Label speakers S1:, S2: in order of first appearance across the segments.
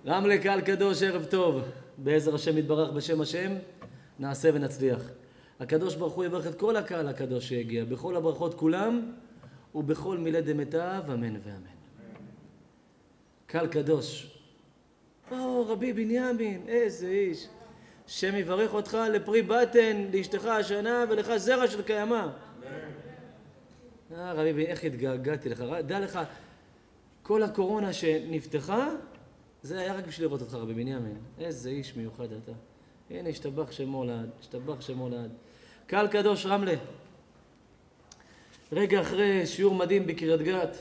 S1: רמלה קהל קדוש, ערב טוב. בעזר השם יתברך בשם השם, נעשה ונצליח. הקדוש ברוך הוא יברך את כל הקהל הקדוש שהגיע, בכל הברכות כולם, ובכל מילי דמיטב, אמן ואמן. קהל קדוש. רבי בנימין, איזה איש. שם יברך אותך לפרי בטן, לאשתך השנה ולך זרע של קיימה. רבי, איך התגעגעתי לך. דע לך, כל הקורונה שנפתחה, זה היה רק בשביל לראות אותך, רבי בנימין. איזה איש מיוחד אתה. הנה, השתבח שמו לעד, השתבח שמו לעד. קהל קדוש רמלה. רגע אחרי שיעור מדהים בקריית גת.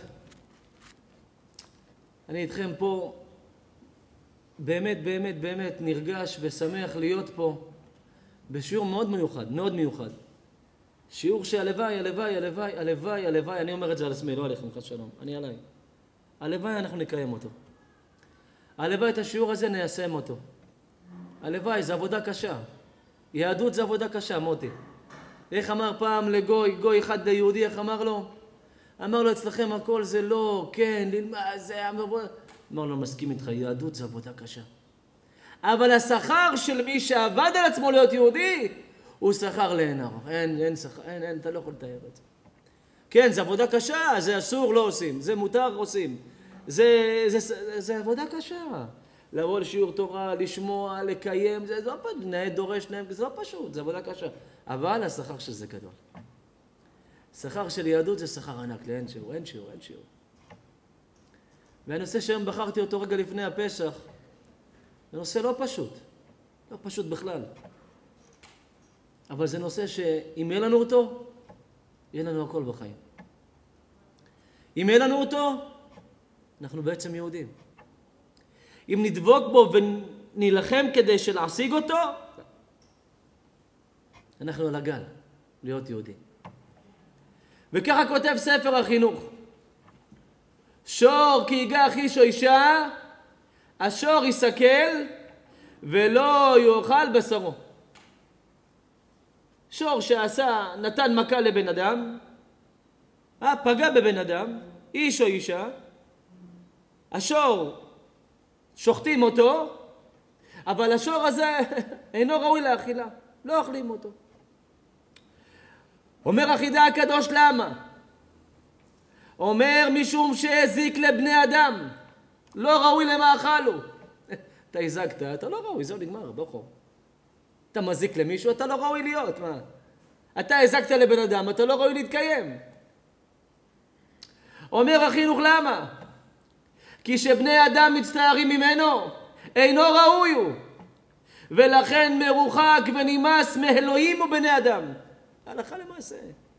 S1: אני איתכם פה באמת, באמת, באמת נרגש ושמח להיות פה בשיעור מאוד מיוחד, מאוד מיוחד. שיעור שהלוואי, הלוואי, הלוואי, הלוואי, הלוואי, אני אומר את זה על עצמי, לא עליכם, חס שלום, אני עליי. הלוואי אנחנו נקיים אותו. הלוואי את השיעור הזה ניישם אותו. הלוואי, זה עבודה קשה. יהדות זה עבודה קשה, מוטי. איך אמר פעם לגוי, גוי אחד ליהודי, איך אמר לו? אמר לו, אצלכם הכל זה לא, כן, זה... אמר לו, מסכים איתך, יהדות זה עבודה קשה. אבל השכר של מי שעבד על עצמו להיות יהודי, הוא שכר לאין ערוך. אין שכר, אין, אתה לא יכול לתאר את זה. כן, זה עבודה קשה, זה אסור, לא עושים. זה מותר, עושים. זה עבודה קשה. לבוא לשיעור תורה, לשמוע, לקיים, זה לא פשוט, נאה דורש, זה לא פשוט, זה עבודה קשה. אבל השכר של זה גדול. שכר של יהדות זה שכר ענק, לאין שיעור, אין שיעור, אין שיעור. והנושא שהיום בחרתי אותו רגע לפני הפסח, זה נושא לא פשוט, לא פשוט בכלל. אבל זה נושא שאם יהיה לנו אותו, יהיה לנו הכל בחיים. אם יהיה לנו אותו, אנחנו בעצם יהודים. אם נדבוק בו ונילחם כדי להשיג אותו, אנחנו על הגל, להיות יהודים. וככה כותב ספר החינוך. שור כי ייגע איש או אישה, השור יסכל ולא יאכל בשרו. שור נתן מכה לבן אדם, פגע בבן אדם, איש או אישה, השור שוחטים אותו, אבל השור הזה אינו ראוי לאכילה, לא אוכלים אותו. אומר החידה הקדוש למה? אומר משום שהזיק לבני אדם, לא ראוי למאכל הוא. אתה הזקת, אתה לא ראוי, זהו נגמר, בוחר. אתה מזיק למישהו, אתה לא ראוי להיות, מה? אתה הזקת לבן אדם, אתה לא ראוי להתקיים. אומר החינוך למה? כי שבני אדם מצטערים ממנו, אינו ראוי הוא. ולכן מרוחק ונמאס מאלוהים ובני אדם. הלכה למעשה.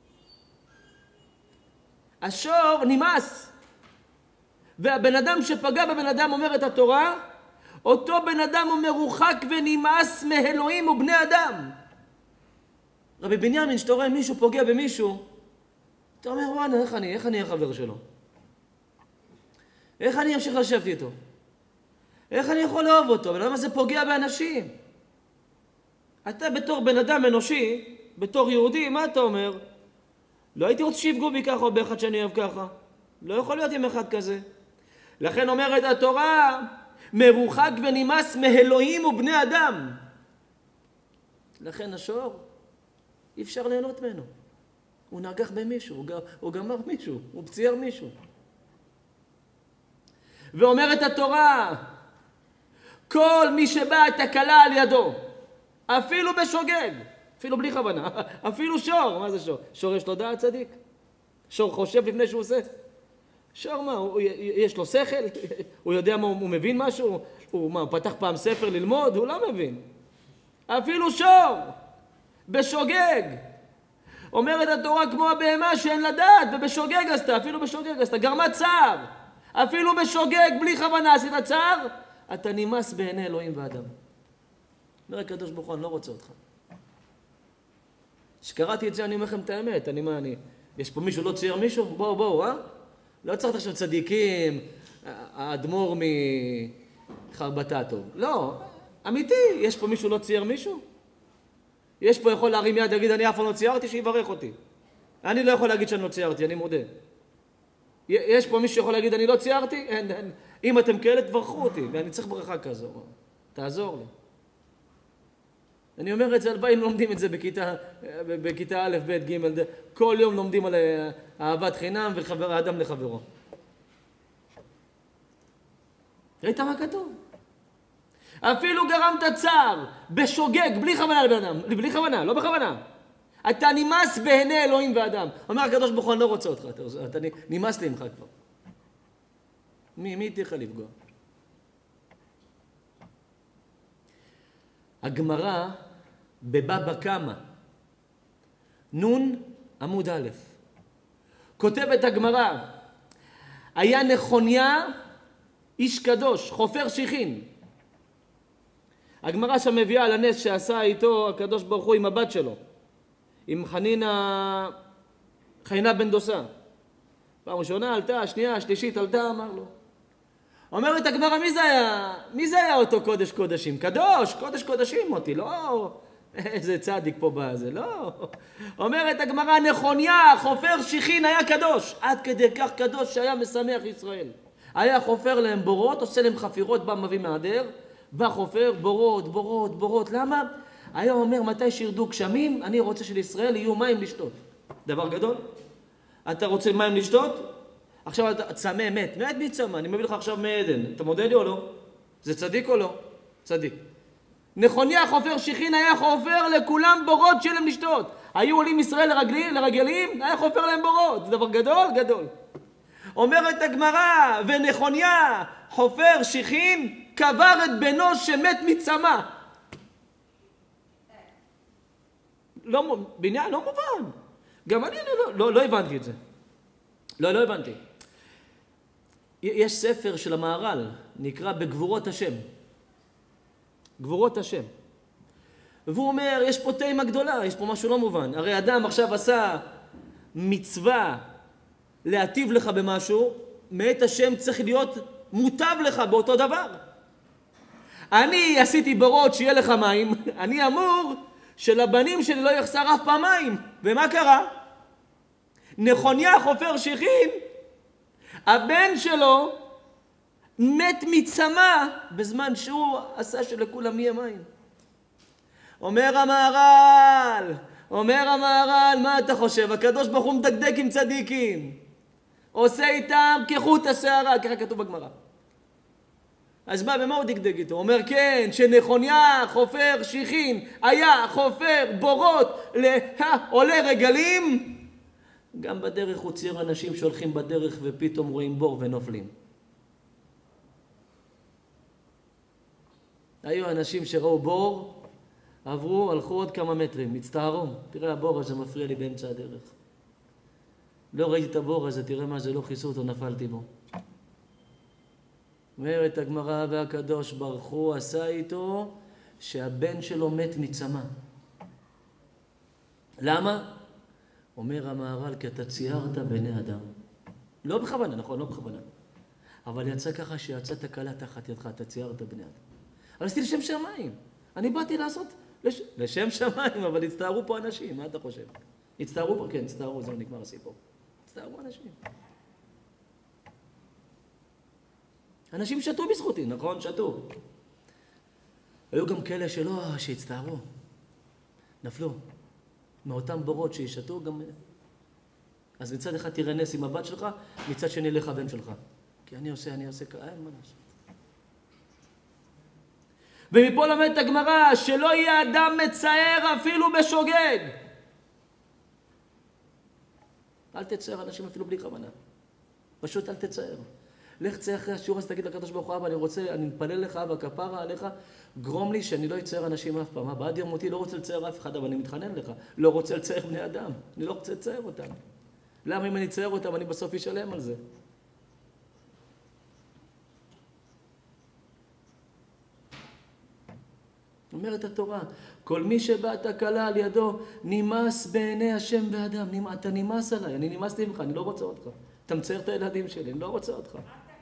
S1: השור נמאס. והבן אדם שפגע בבן אדם, אומרת התורה, אותו בן אדם הוא מרוחק ונמאס מאלוהים ובני אדם. רבי בנימין, שאתה רואה מישהו פוגע במישהו, אתה אומר, וואנה, איך אני החבר שלו? איך אני אמשיך לשבת איתו? איך אני יכול לאהוב אותו? ולמה זה פוגע באנשים? אתה בתור בן אדם אנושי, בתור יהודי, מה אתה אומר? לא הייתי רוצה שיפגעו בי ככה או באחד שאני אוהב ככה. לא יכול להיות עם אחד כזה. לכן אומרת התורה, מרוחק ונמאס מאלוהים ובני אדם. לכן השור, אי אפשר ליהנות ממנו. הוא נגח במישהו, הוא גמר מישהו, הוא פצייר מישהו. ואומרת התורה, כל מי שבא את הקלה על ידו, אפילו בשוגג, אפילו בלי כוונה, אפילו שור, מה זה שור? שור יש לו דעת צדיק? שור חושב לפני שהוא עושה? שור מה, יש לו שכל? הוא יודע מה, הוא מבין משהו? הוא פתח פעם ספר ללמוד? הוא לא מבין. אפילו שור, בשוגג. אומרת התורה כמו הבהמה שאין לה דעת, ובשוגג עשתה, אפילו בשוגג עשתה, גרמה צער. אפילו בשוגג, בלי כוונה עשית צער, אתה נמאס בעיני אלוהים ואדם. אומר הקדוש ברוך הוא, אני לא רוצה אותך. שקראתי את זה, אני אומר לכם את האמת. יש פה מישהו, לא צייר מישהו? בואו, לא צריך עכשיו צדיקים, האדמו"ר מחרבתה טוב. לא, אמיתי, יש פה מישהו לא צייר מישהו? יש פה יכול להרים יד, להגיד, אני אף פעם לא ציירתי, שיברך אותי. אני לא יכול להגיד שאני לא ציירתי, אני מודה. יש פה מישהו שיכול להגיד, אני לא ציירתי? אם אתם כאלה, תברכו אותי, ואני צריך ברכה כזו. תעזור לי. אני אומר את זה, הלוואי לומדים את זה בכיתה א', ב', ג', ד', כל יום לומדים על אהבת חינם וחבר האדם לחברו. ראית מה כתוב? אפילו גרמת צער, בשוגג, בלי כוונה לבן אדם, בלי כוונה, לא בכוונה. אתה נמאס בעיני אלוהים ואדם. אומר הקדוש ברוך הוא, אני לא רוצה אותך, אתה נמאס לי ממך כבר. מי תיך לפגוע? הגמרא בבבא קמא, נון עמוד א', כותבת הגמרא, היה נחוניה איש קדוש, חופר שיחין. הגמרא שם מביאה על הנס שעשה איתו הקדוש ברוך הוא עם הבת שלו, עם חיינה בן דוסה. פעם ראשונה עלתה, שנייה, שלישית עלתה, אמר לו. אומרת הגמרא, מי זה היה אותו קודש קודשים? קדוש, קודש קודשים מותי, לא איזה צדיק פה בזה, לא. אומרת הגמרא, נחוניה, חופר שיחין, היה קדוש. עד כדי כך קדוש שהיה משמח ישראל. היה חופר להם בורות, עושה להם חפירות, בא מביא מהדר, בא חופר, בורות, בורות, בורות. למה? היה אומר, מתי שירדו גשמים, אני רוצה שלישראל יהיו מים לשתות. דבר גדול. אתה רוצה מים לשתות? עכשיו אתה צמא, מת מצמא, אני מביא לך עכשיו מעדן. אתה מודה לי או לא? זה צדיק או לא? צדיק. נחוניה חופר שיחין, היה חופר לכולם בורות שלהם לשתות. היו עולים ישראל לרגלים, היה חופר להם בורות. זה דבר גדול, גדול. אומרת הגמרא, ונחוניה חופר שיחין, קבר את בנו שמת מצמא. בניין לא מובן. גם אני לא הבנתי את זה. לא הבנתי. יש ספר של המהר"ל, נקרא בגבורות השם. גבורות השם. והוא אומר, יש פה תימה גדולה, יש פה משהו לא מובן. הרי אדם עכשיו עשה מצווה להטיב לך במשהו, מאת השם צריך להיות מוטב לך באותו דבר. אני עשיתי בורות שיהיה לך מים, אני אמור שלבנים שלי לא יחסר אף פעם מים. ומה קרה? נחוניה חופר שיחין, הבן שלו מת מצמא בזמן שהוא עשה שלכולם יהיה מים. אומר המהר"ל, מה אתה חושב? הקדוש ברוך הוא מדקדק עם צדיקים, עושה איתם כחוט השערה, ככה כתוב בגמרא. אז במה הוא דקדק איתו? הוא אומר כן, שנחוניה חופר שיחין היה חופר בורות לעולי רגלים, גם בדרך הוא צייר אנשים שהולכים בדרך ופתאום רואים בור ונופלים. היו אנשים שראו בור, עברו, הלכו עוד כמה מטרים, הצטערו. תראה, הבור הזה מפריע לי באמצע הדרך. לא ראיתי את הבור הזה, תראה מה זה, לא כיסו אותו, נפלתי בו. אומרת הגמרא, והקדוש ברוך הוא עשה איתו שהבן שלו מת מצמא. למה? אומר המהר"ל, כי אתה ציירת בני אדם. לא בכוונה, נכון, לא בכוונה. אבל יצא ככה שיצא תקלה תחת ידך, אתה ציירת בני אדם. אבל עשיתי לשם שמיים. אני באתי לעשות לשם שמיים, אבל הצטערו פה אנשים, מה אתה חושב? הצטערו פה? כן, הצטערו, זהו, נגמר הסיפור. הצטערו אנשים. אנשים שתו בזכותי, נכון? שתו. היו גם כאלה שלא, שהצטערו. נפלו. מאותם בורות שישתו גם... אז מצד אחד תראה נס עם הבת שלך, מצד שני לך הבן שלך. כי אני עושה, אין מה לעשות. ומפה למדת הגמרא, שלא יהיה אדם מצער אפילו בשוגג. אל תצער אנשים אפילו בלי כוונה. פשוט אל תצער. לך צער אחרי השיעור, אז תגיד לקדוש ברוך הוא, אבא, אני מתפלל לך, אבא, כפרה עליך, גרום לי שאני לא אצער אנשים אף פעם. אבא, עד יום מותי לא רוצה לצער אף אחד, אבל אני מתחנן לך. לא רוצה לצער בני אדם. אני לא רוצה לצער אותם. למה אם אני אצער אותם, אני בסוף אשלם על זה? אומרת התורה, כל מי שבא תקלה על ידו, נמאס בעיני השם ואדם. אתה נמאס עליי, אני נמאסתי ממך, אני לא רוצה אותך. אתה מצייר את הילדים שלי, אני לא רוצה אותך.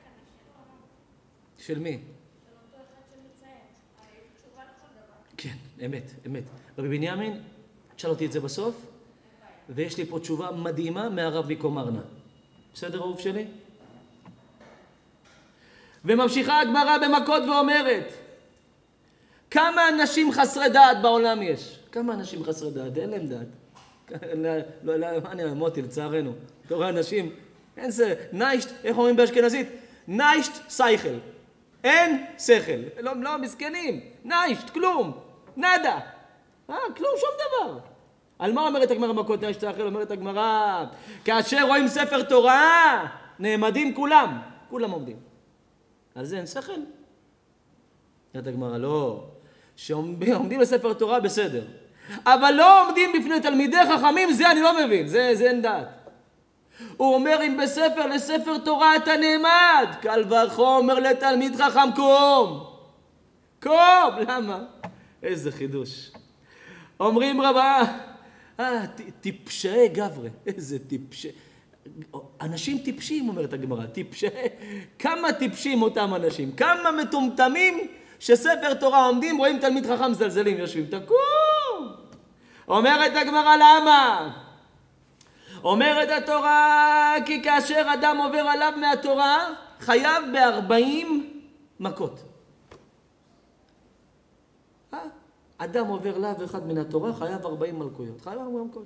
S1: של מי? של אותו אחד שמצייר. תשובה לכל דבר. כן, אמת. רבי בנימין, תשאל אותי את זה בסוף, ויש לי פה תשובה מדהימה מהרב מקומרנה. בסדר, אהוב שלי? וממשיכה הגמרא במכות ואומרת, כמה אנשים חסרי דעת בעולם יש? כמה אנשים חסרי דעת? אין להם דעת. לא, אני אמרתי לצערנו. אתה רואה אנשים, אין זה, ניישט, איך אומרים באשכנזית? ניישט סייכל. אין שכל. לא מסכנים. ניישט, כלום. נדה. כלום, שום דבר. על מה אומרת הגמרא במכות ניישט סייכל? אומרת הגמרא, כאשר רואים ספר תורה, נעמדים כולם. כולם עומדים. על זה אין שכל? אומרת הגמרא, לא. שעומדים לספר תורה בסדר. אבל לא עומדים בפני תלמידי חכמים, זה אני לא מבין, זה אין דעת. הוא אומר, אם לספר תורה אתה נעמד, קל וחומר לתלמיד חכם, קום. קום, למה? איזה חידוש. אומרים רבה, טיפשי גברי, איזה טיפשי. אנשים טיפשים, אומרת הגמרא, טיפשי. כמה טיפשים אותם אנשים, כמה מטומטמים שספר תורה עומדים, רואים תלמיד חכם זלזלים, יושבים, תקום. אומרת הגמרא, למה? אומרת התורה, כי כאשר אדם עובר עליו מהתורה, חייב ב40 מכות. אדם עובר לאו אחד מן התורה, חייב 40 מלכויות. חייב 40 מכות.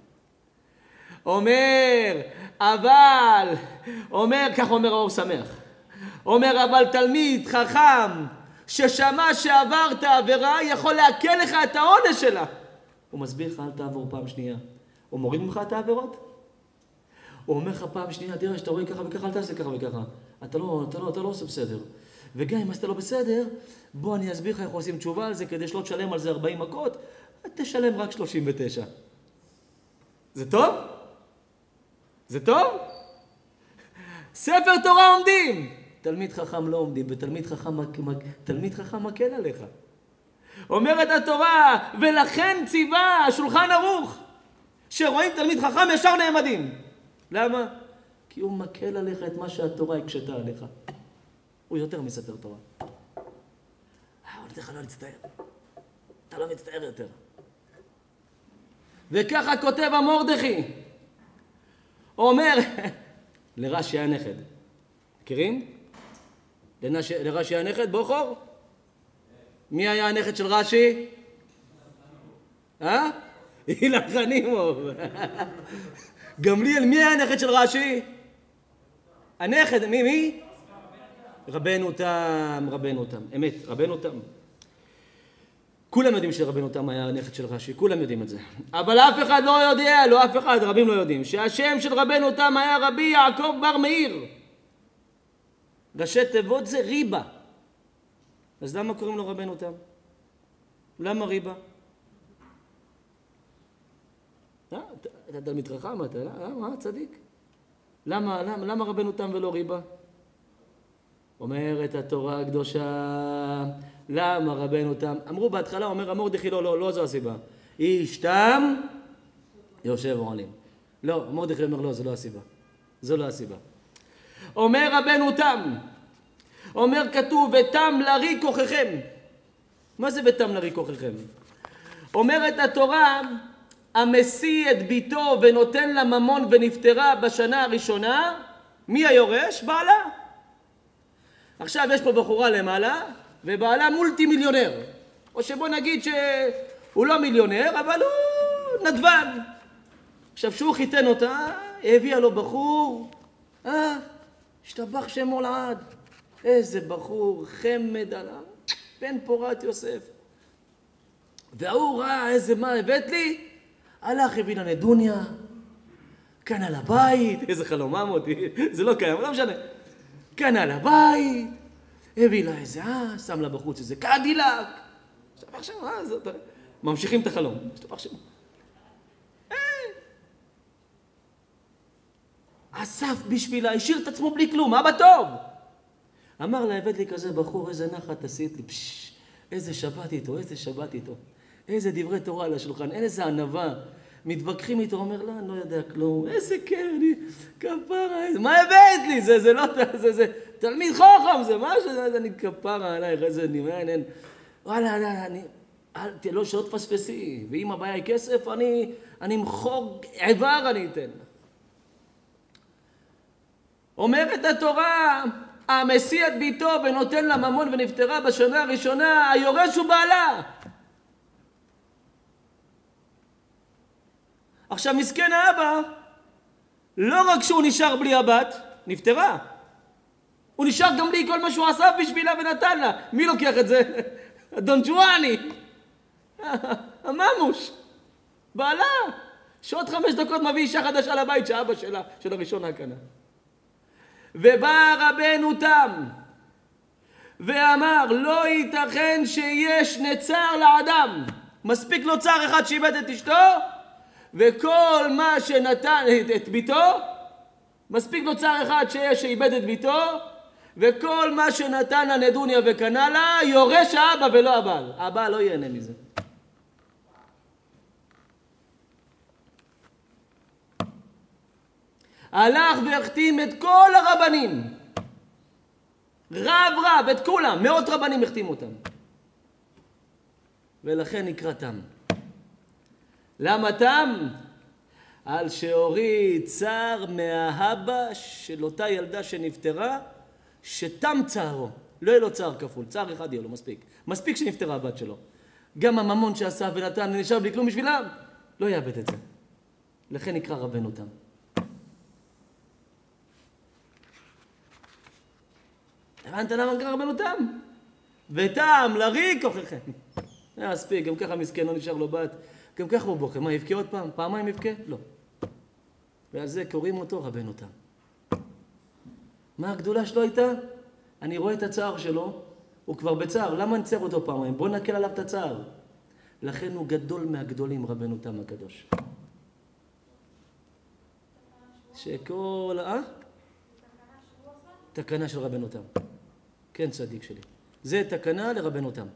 S1: כך אומר האור שמח. אומר, אבל תלמיד חכם, ששמע שעברת עבירה, יכול להקל לך את העונש שלה. הוא מסביר לך, אל תעבור פעם שנייה. הוא מוריד ממך את העבירות? הוא אומר לך פעם שנייה, תראה, שאתה רואה ככה וככה, אל תעשה ככה וככה. אתה לא עושה בסדר. וגם אם אתה לא בסדר, בוא אני אסביר לך איך עושים תשובה על זה, כדי שלא תשלם על זה 40 מכות, תשלם רק 39. זה טוב? זה טוב? ספר תורה עומדים. תלמיד חכם לא עומדים, ותלמיד חכם מקל עליך. אומרת התורה, ולכן ציווה שולחן ערוך, שרואים תלמיד חכם ישר נעמדים. למה? כי הוא מקל עליך את מה שהתורה הקשתה עליך. הוא יותר מספר תורה. הוא נותן לך לא להצטער. אתה לא מצטער יותר. וככה כותב המורדכי. אומר, לרש"י הנכד. מכירים? לרש"י הנכד, בוכור? מי היה הנכד של רש"י? אילן חנימוב. גמליאל, מי היה הנכד של רש"י? הנכד, מי? רבנו תם. אמת, רבנו תם. כולם יודעים שרבנו תם היה הנכד של רש"י, כולם יודעים את זה. אבל אף אחד לא יודע, לא אף אחד, רבים לא יודעים, שהשם של רבנו תם היה רבי יעקב בר מאיר. ראשי תיבות זה ריבה. אז למה קוראים לו רבנו תם? למה ריבה? אתה תלמיד חכם, אתה, צדיק? למה רבנו תם ולא ריבה? אומרת התורה הקדושה, למה רבנו תם? אמרו בהתחלה, אומר המורדכי, לא זו הסיבה. איש תם יושב ועולים. לא, המורדכי אומר לא, זו לא הסיבה. זו לא הסיבה. אומר רבנו תם, אומר כתוב, ותם לרי כוחכם. מה זה ותם לרי כוחכם? אומרת התורה, המשיא את ביתו ונותן לה ממון ונפטרה בשנה הראשונה, מי היורש? בעלה. עכשיו יש פה בחורה למעלה, ובעלה מולטי מיליונר. או שבוא נגיד שהוא לא מיליונר, אבל הוא נדבן. עכשיו שהוא חיתן אותה, הביאה לו בחור, השתבח שמו לעד. איזה בחור, חמד עליו, בן פורת יוסף. והוא ראה איזה מה הבאת לי, הלך הביא לה נדוניה, קנה לבית, איזה חלומה מותי, זה לא קיים, לא משנה. קנה לבית, הביא לה איזה שם לה בחוץ איזה קדילק. עכשיו, ממשיכים את החלום. אסף בשבילה, השאיר את עצמו בלי כלום, אבא טוב. אמר לה, הבאת לי כזה בחור, איזה נחת עשית לי, איזה שבת איתו, איזה דברי תורה על השולחן, אין איזה ענווה. מתווכחים איתו, אומר לה, אני לא יודע כלום, איזה קרני, כפרה, מה הבאת לי? זה לא, זה תלמיד חכם, זה משהו, אני כפרה עלייך, איזה נמען, וואלה, לא שלא תפספסי, ואם הבעיה היא כסף, אני מחוג עבר אני אתן. אומרת התורה, המשיא את ביתו ונותן לה ממון ונפטרה בשנה הראשונה, היורש הוא בעלה. עכשיו מסכן האבא, לא רק שהוא נשאר בלי הבת, נפטרה. הוא נשאר גם בלי כל מה שהוא עשה בשבילה ונתן לה. מי לוקח את זה? דון ג'ואני. הממוש. בעלה. שעוד 5 דקות מביא אישה חדשה לבית שאבא שלה, של הראשון הקנה. ובא רבנו תם ואמר, לא ייתכן שיש נצר לאדם. מספיק לו צער אחד שאיבד את אשתו, וכל מה שנתן את ביתו, מספיק לו צער אחד שאיבד את ביתו, וכל מה שנתן לה נדוניה וקנה לה, יורש האבא ולא הבעל. הבעל לא ייהנה מזה. הלך והחתים את כל הרבנים. רב, את כולם. 100 רבנים החתימו אותם. ולכן נקרא תם. למה תם? על שהוריד צער מהאבא של אותה ילדה שנפטרה, שתם צערו. לא יהיה לו צער כפול, צער אחד יהיה לו, מספיק. מספיק שנפטרה הבת שלו. גם הממון שעשה ונתן נשאר בלי כלום בשבילם, לא יאבד את זה. לכן נקרא רבנו תם. הבנת למה נקרא רבנו תם? ותם לריק כוחכם. מספיק, גם ככה מסכן, לא נשאר לו בת. גם ככה הוא בוכה. מה, יבכה עוד פעם? פעמיים יבכה? לא. ועל זה קוראים אותו רבנו תם. מה הגדולה שלו הייתה? אני רואה את הצער שלו, הוא כבר בצער. למה נצר אותו פעמיים? בוא נקל עליו את הצער. לכן הוא גדול מהגדולים, רבנו תם הקדוש. שכל... תקנה של רבנו תם. כן, צדיק שלי. זה תקנה לרבנו תם.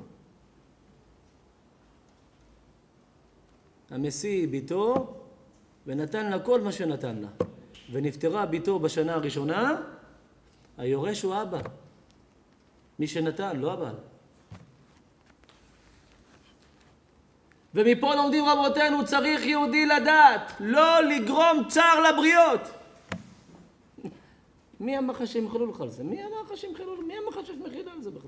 S1: המשיא ביתו ונתן לה כל מה שנתן לה. ונפטרה ביתו בשנה הראשונה, היורש הוא אבא. מי שנתן, לא הבעל. ומפה לומדים רבותינו, צריך יהודי לדעת, לא לגרום צער לבריות. מי אמר לך שהם חילול לך על זה? מי אמר לך שהם חילול? מי אמר לך שהם מחיל על זה בכלל?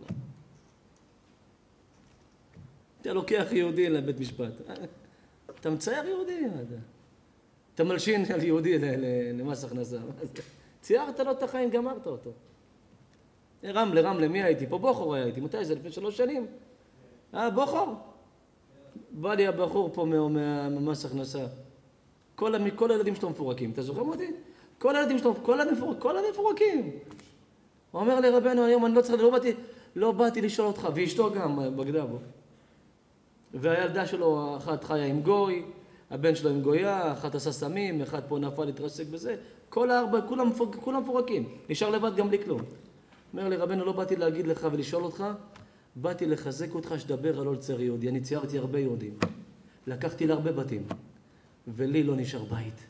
S1: אתה לוקח יהודי לבית משפט. אתה מצייר יהודי, אתה מלשין על יהודי למס הכנסה. ציירת לו את החיים, גמרת אותו. רמלה, מי הייתי? פה בוחור הייתי. מתי זה? לפני 3 שנים. בוחור? בא לי הבחור פה ממס הכנסה. כל הילדים שלו מפורקים. אתה זוכר אותי? כל הילדים שלו, כל המפורקים. הוא אומר לי, רבנו, היום אני לא באתי לשאול אותך, ואשתו גם בגדה בו. והילדה שלו, אחת חיה עם גוי, הבן שלו עם גויה, אחת עשה סמים, אחד פה נפל להתרסק בזה. כל 4, כולם מפורקים. נשאר לבד גם בלי כלום. אומר לי, רבנו, לא באתי להגיד לך ולשאול אותך, באתי לחזק אותך שתדבר על לא לצייר יהודי. אני ציירתי הרבה יהודים. לקחתי להרבה בתים, ולי לא נשאר בית.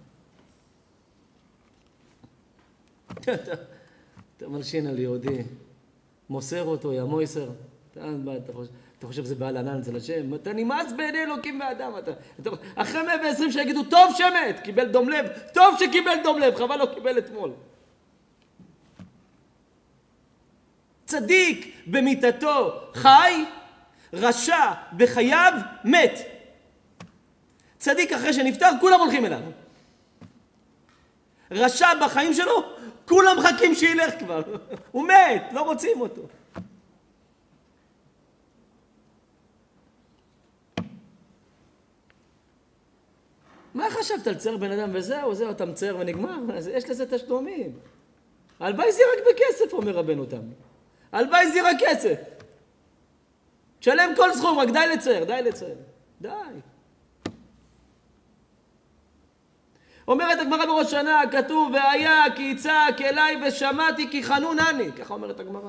S1: אתה מלשין על יהודי, מוסר אותו, יא מויסר. אתה חושב שזה בעל ענן, זה לשם? אתה נמאס בעיני אלוקים ואדם. אחרי 120 שיגידו, טוב שמת, קיבל דום לב, טוב שקיבל דום לב, חבל לא קיבל אתמול. צדיק במיתתו חי, רשע בחייו מת. צדיק אחרי שנפטר, כולם הולכים אליו. רשע בחיים שלו, כולם מחכים שילך כבר. הוא מת, לא רוצים אותו. מה חשבת על צייר בן אדם וזהו, אתה מצייר ונגמר? יש לזה תשלומים. הלוואי זה רק בכסף, אומר רבנו תם. הלוואי זה רק כסף. תשלם כל סכום, רק די לצייר. די. אומרת הגמרא בראש שנה, כתוב, והיה כי יצעק אליי ושמעתי כי חנונני. ככה אומרת הגמרא.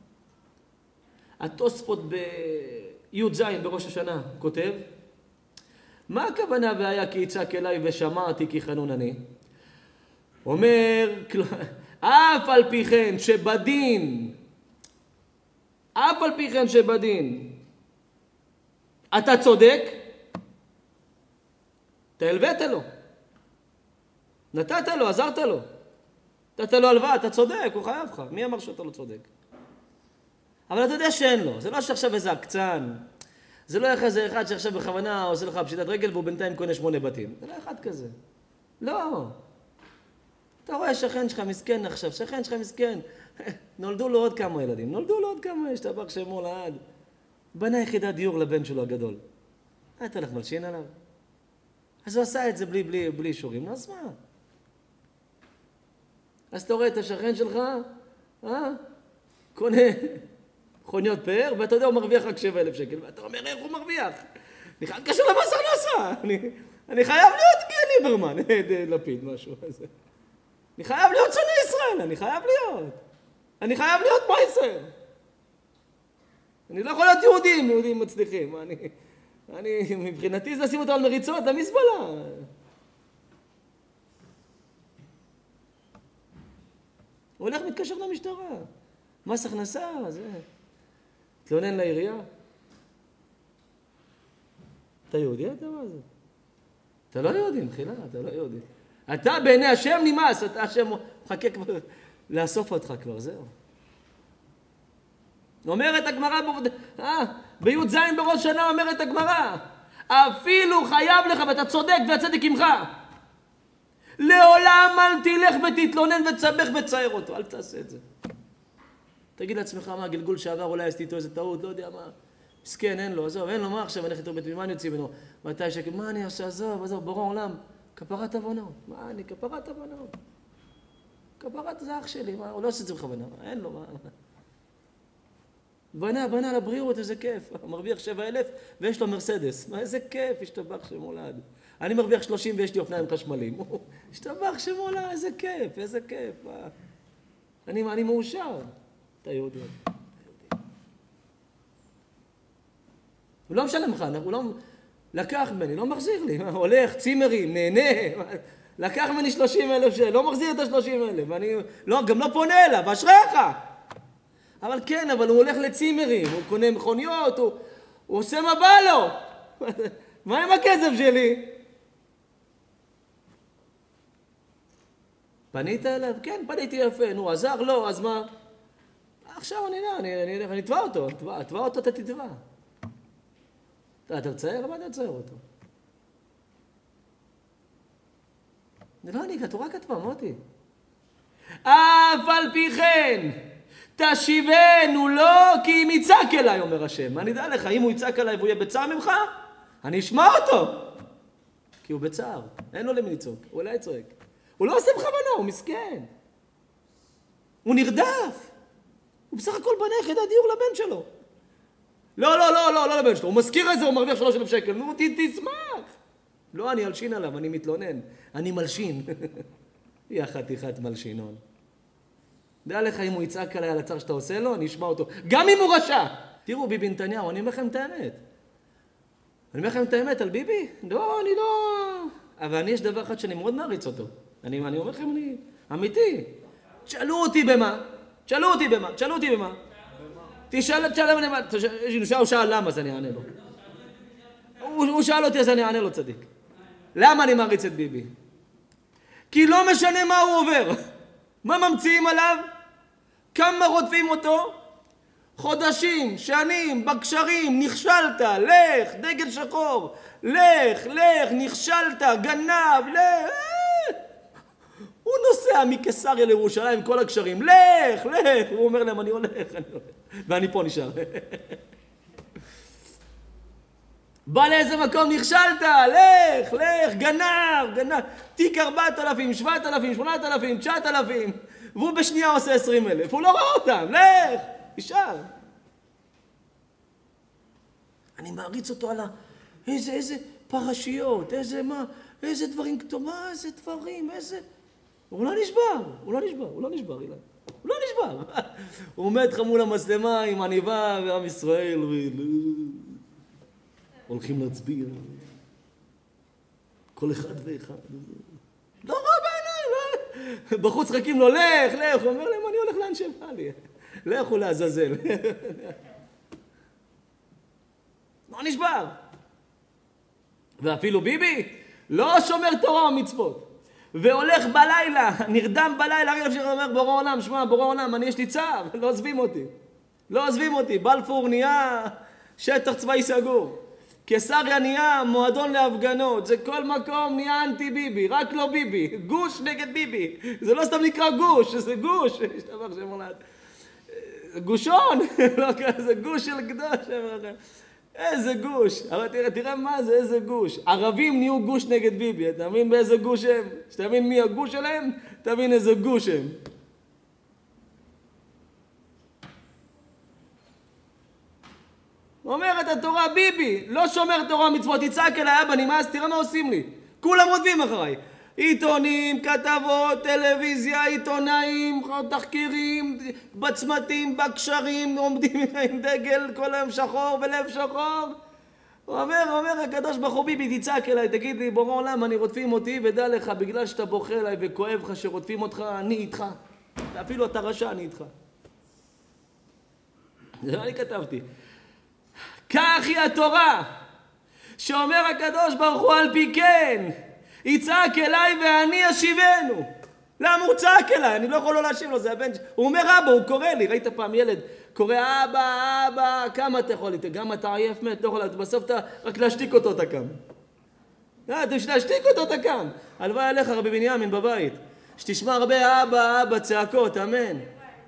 S1: התוספות בי"ז בראש השנה כותב, מה הכוונה והיה כי יצעק אליי ושמעתי כי חנונני? אומר, אף על פי כן שבדין, אתה צודק, אתה הלווית לו, נתת לו, עזרת לו. נתת לו הלוואה, אתה צודק, הוא חייב לך. מי אמר שאתה לא צודק? אבל אתה יודע שאין לו. זה לא שעכשיו איזה עקצן. זה לא איזה אחד שעכשיו בכוונה עושה לך פשיטת רגל והוא בינתיים קונה 8 בתים. זה לא אחד כזה. לא. אתה רואה שכן שלך מסכן עכשיו, שכן שלך מסכן. נולדו לו עוד כמה ילדים. נולדו לו עוד כמה, השתבח שמו לעד. בנה יחידת דיור לבן שלו הגדול. אתה הולך מלשין עליו? אז הוא עשה את זה בלי אישורים. אז מה? אז אתה רואה את השכן שלך, קונה חוניות פאר, ואתה יודע, הוא מרוויח רק 7,000 שקל, ואתה אומר, איך הוא מרוויח? אני חייב קשור למס הכנסה. אני חייב להיות ליברמן, לפיד, משהו. אני חייב להיות שונא ישראל, אני חייב להיות. אני חייב להיות מייסר. אני לא יכול להיות יהודים מצליחים. מבחינתי זה לשים אותו על מריצות, למזבלה. הוא הולך מתקשר למשטרה. מס הכנסה, זה. תלונן לעירייה. אתה יהודי? אתה מה זה? אתה לא יהודי, מחילה, אתה לא יהודי. אתה בעיני השם נמאס, אתה השם מחכה כבר לאסוף אותך כבר, זהו. אומרת הגמרא, בי' ז' בראש שנה אומרת הגמרא, אפילו חייב לך, ואתה צודק והצדק עמך, לעולם אל תלך ותתלונן ותסבך ותצייר אותו, אל תעשה את זה. תגיד לעצמך מה, גלגול שעבר, אולי עשיתי איתו איזה טעות, לא יודע מה, מסכן, אין לו, עזוב, אין לו מה עכשיו, אני הולך איתו מה אני יוציא ממנו, מתי שקל, מה אני אעשה, עזוב, בורא עולם, כפרת עוונות, מה אני, כפרת עוונות, כפרת זה אח שלי, מה, הוא לא עושה את זה בכוונה, אין לו, מה, בנה לבריאות, איזה כיף, מרוויח 7,000 ויש לו מרסדס, מה, איזה כיף, השתבח שמולד, אני מרוויח 30 ויש לי אופניים חשמליים, השתבח שמולד, איזה כיף, אני מאושר, אתה יהודי. הוא לא משלם לך, הוא לא... לקח ממני, לא מחזיר לי, הולך, צימרים, נהנה, לקח ממני 30,000 שקל, לא מחזיר את ה-30,000, ואני גם לא פונה אליו, אשריך. אבל כן, אבל הוא הולך לצימרים, הוא קונה מכוניות, הוא עושה מה בא לו. מה עם הכסף שלי? פנית אליו? כן, פניתי יפה, נו, עזר? לא, אז מה? עכשיו אני אתבע אותו, אתבע אותו, אתה תתבע. אתה מצייר? מה אתה מצייר אותו? זה לא אני, התורה כתבה, מוטי. אף על פי כן, תשיבנו לו כי אם יצעק אליי, אומר השם. אני אדע לך, אם הוא יצעק אליי והוא יהיה בצער ממך, אני אשמע אותו. כי הוא בצער, אין לו למי לצעוק, הוא אולי צועק. הוא לא עושה בכוונה, הוא מסכן. הוא נרדף. הוא בסך הכל בנה יחידת דיור לבן שלו. לא לבן שלו. הוא מזכיר את זה, הוא מרוויח 3,000 שקל. נו, תשמח. לא, אני אלשין עליו, אני מתלונן. אני מלשין. יא חתיכת מלשינון. דע לך, אם הוא יצעק עליי על הצער שאתה עושה לו, אני אשמע אותו. גם אם הוא רשע. תראו, ביבי נתניהו, אני אומר לכם את האמת. אני אומר לכם את האמת על ביבי? לא, אני לא... אבל יש דבר אחד שאני מאוד מעריץ אותו. אני אומר לכם, אני אמיתי. תשאלו אותי במה. הוא שאל למה, אז אני אענה לו. הוא שאל אותי, אז אני אענה לו, צדיק. למה אני מעריץ את ביבי? כי לא משנה מה הוא עובר. מה ממציאים עליו? כמה רודפים אותו? חודשים, שנים, בקשרים, נכשלת, לך, דגל שחור, לך, נכשלת, גנב, לך. הוא נוסע מקיסריה לירושלים, כל הקשרים, לך. הוא אומר להם, אני הולך. ואני פה נשאר. בא לאיזה מקום, נכשלת, לך, גנב. תיק 4,000, 7,000, 8,000, 9,000, והוא בשנייה עושה 20,000. הוא לא ראה אותם, לך, נשאר. אני מעריץ אותו על איזה פרשיות, איזה דברים כתובים, איזה דברים, הוא לא נשבר, אילן. הוא לא נשבר. הוא עומד לך מול המצלמה עם עניבה ועם ישראל, הולכים להצביע. כל אחד ואחד. לא רואה בעיניים, בחוץ חכים לו, לך. הוא אומר להם, אני הולך לאן שבא לי. לכו לעזאזל. לא נשבר. ואפילו ביבי לא שומר תורה ומצוות. והולך בלילה, נרדם בלילה, הרי אפשר אומר בורא עולם, שמע, בורא עולם, יש לי צער, לא עוזבים אותי. לא עוזבים אותי. בלפור נהיה שטח צבאי סגור. קיסריה נהיה מועדון להפגנות. זה כל מקום נהיה אנטי ביבי, רק לא ביבי. גוש נגד ביבי. זה לא סתם נקרא גוש, זה גוש. יש דבר שמולד. גושון, זה גוש של קדוש. איזה גוש. אבל תראה מה זה, איזה גוש. ערבים נהיו גוש נגד ביבי. אתה מבין באיזה גוש הם? שתבין מי הגוש שלהם, תבין איזה גוש הם. אומרת התורה, ביבי, לא שומר תורה מצוות, יצעק אליי, אבא, נמאס, תראה מה עושים לי. כולם רודפים אחריי. עיתונים, כתבות, טלוויזיה, עיתונאים, תחקירים, בצמתים, בקשרים, עומדים עם דגל, כל היום שחור ולב שחור. הוא אומר, הקדוש ברוך הוא, ביבי, תצעק אליי, תגיד לי, בורא עולם, אני רודפים אותי, ודע לך, בגלל שאתה בוכה אליי וכואב לך שרודפים אותך, אני איתך. אפילו אתה רשע, אני איתך. זה לא אני כתבתי. כך היא התורה, שאומר הקדוש ברוך הוא על פי כן, יצעק אליי ואני אשיבנו. למה הוא צעק אליי? אני לא יכול לא להשיב לו, זה הבן. הוא אומר אבא, הוא קורא לי, ראית פעם ילד קורא אבא, אבא, כמה אתה יכול איתה? גם אתה עייף מת, לא יכול, בסוף אתה רק להשתיק אותו אתה קם. להשתיק אותו אתה קם. הלוואי עליך רבי בנימין בבית, שתשמע הרבה אבא, אבא, צעקות, אמן.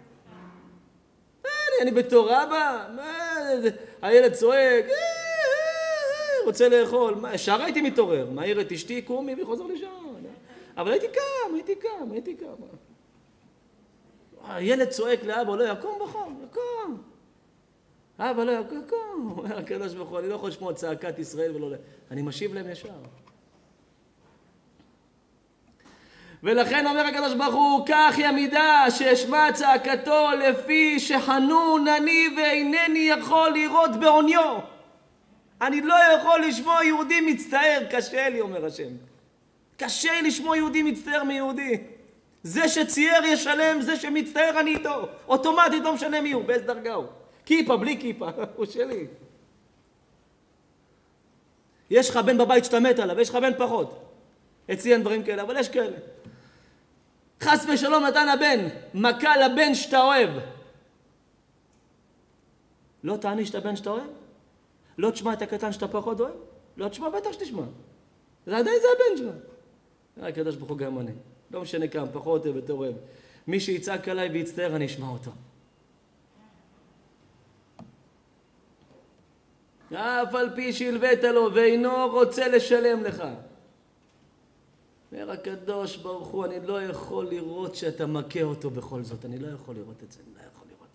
S1: אני בתור אבא, הילד צועק, רוצה לאכול, ישר הייתי מתעורר, מהיר את אשתי, קומי וחוזר לישון. אבל הייתי קם. הילד צועק לאבא, לא יקום בחום, יקום. אבא לא יקום, אומר הקדוש ברוך הוא, אני לא יכול לשמוע צעקת ישראל ולא... אני משיב להם ישר. ולכן אומר הקדוש ברוך הוא, כך היא המידה שאשמע צעקתו לפי שחנון אני ואינני יכול לראות בעוניו. אני לא יכול לשמוע יהודי מצטער, קשה לי, אומר השם. קשה לי לשמוע יהודי מצטער מיהודי. זה שצייר ישלם, זה שמצטער אני איתו. אוטומטית לא משנה מי הוא, באיזה דרגה הוא. כיפה, בלי כיפה, הוא שלי. יש לך בן בבית שאתה מת עליו, יש לך בן פחות. אצלי אין דברים כאלה, אבל יש כאלה. חס ושלום נתן הבן, מכה לבן שאתה אוהב. לא תעניש את הבן שאתה אוהב? לא תשמע את הקטן שאתה פחות אוהב? לא תשמע, בטח שתשמע. זה עדיין זה הבן שלך. הקדוש ברוך הוא גם אני. לא משנה כמה, פחות אוהב יותר אוהב. מי שיצעק עליי ויצטער, אני אשמע אותו. אף על פי שהלווית לו ואינו רוצה לשלם לך. אומר הקדוש ברוך הוא, אני לא יכול לראות שאתה מכה אותו בכל זאת. אני לא יכול לראות את זה, אני לא יכול לראות.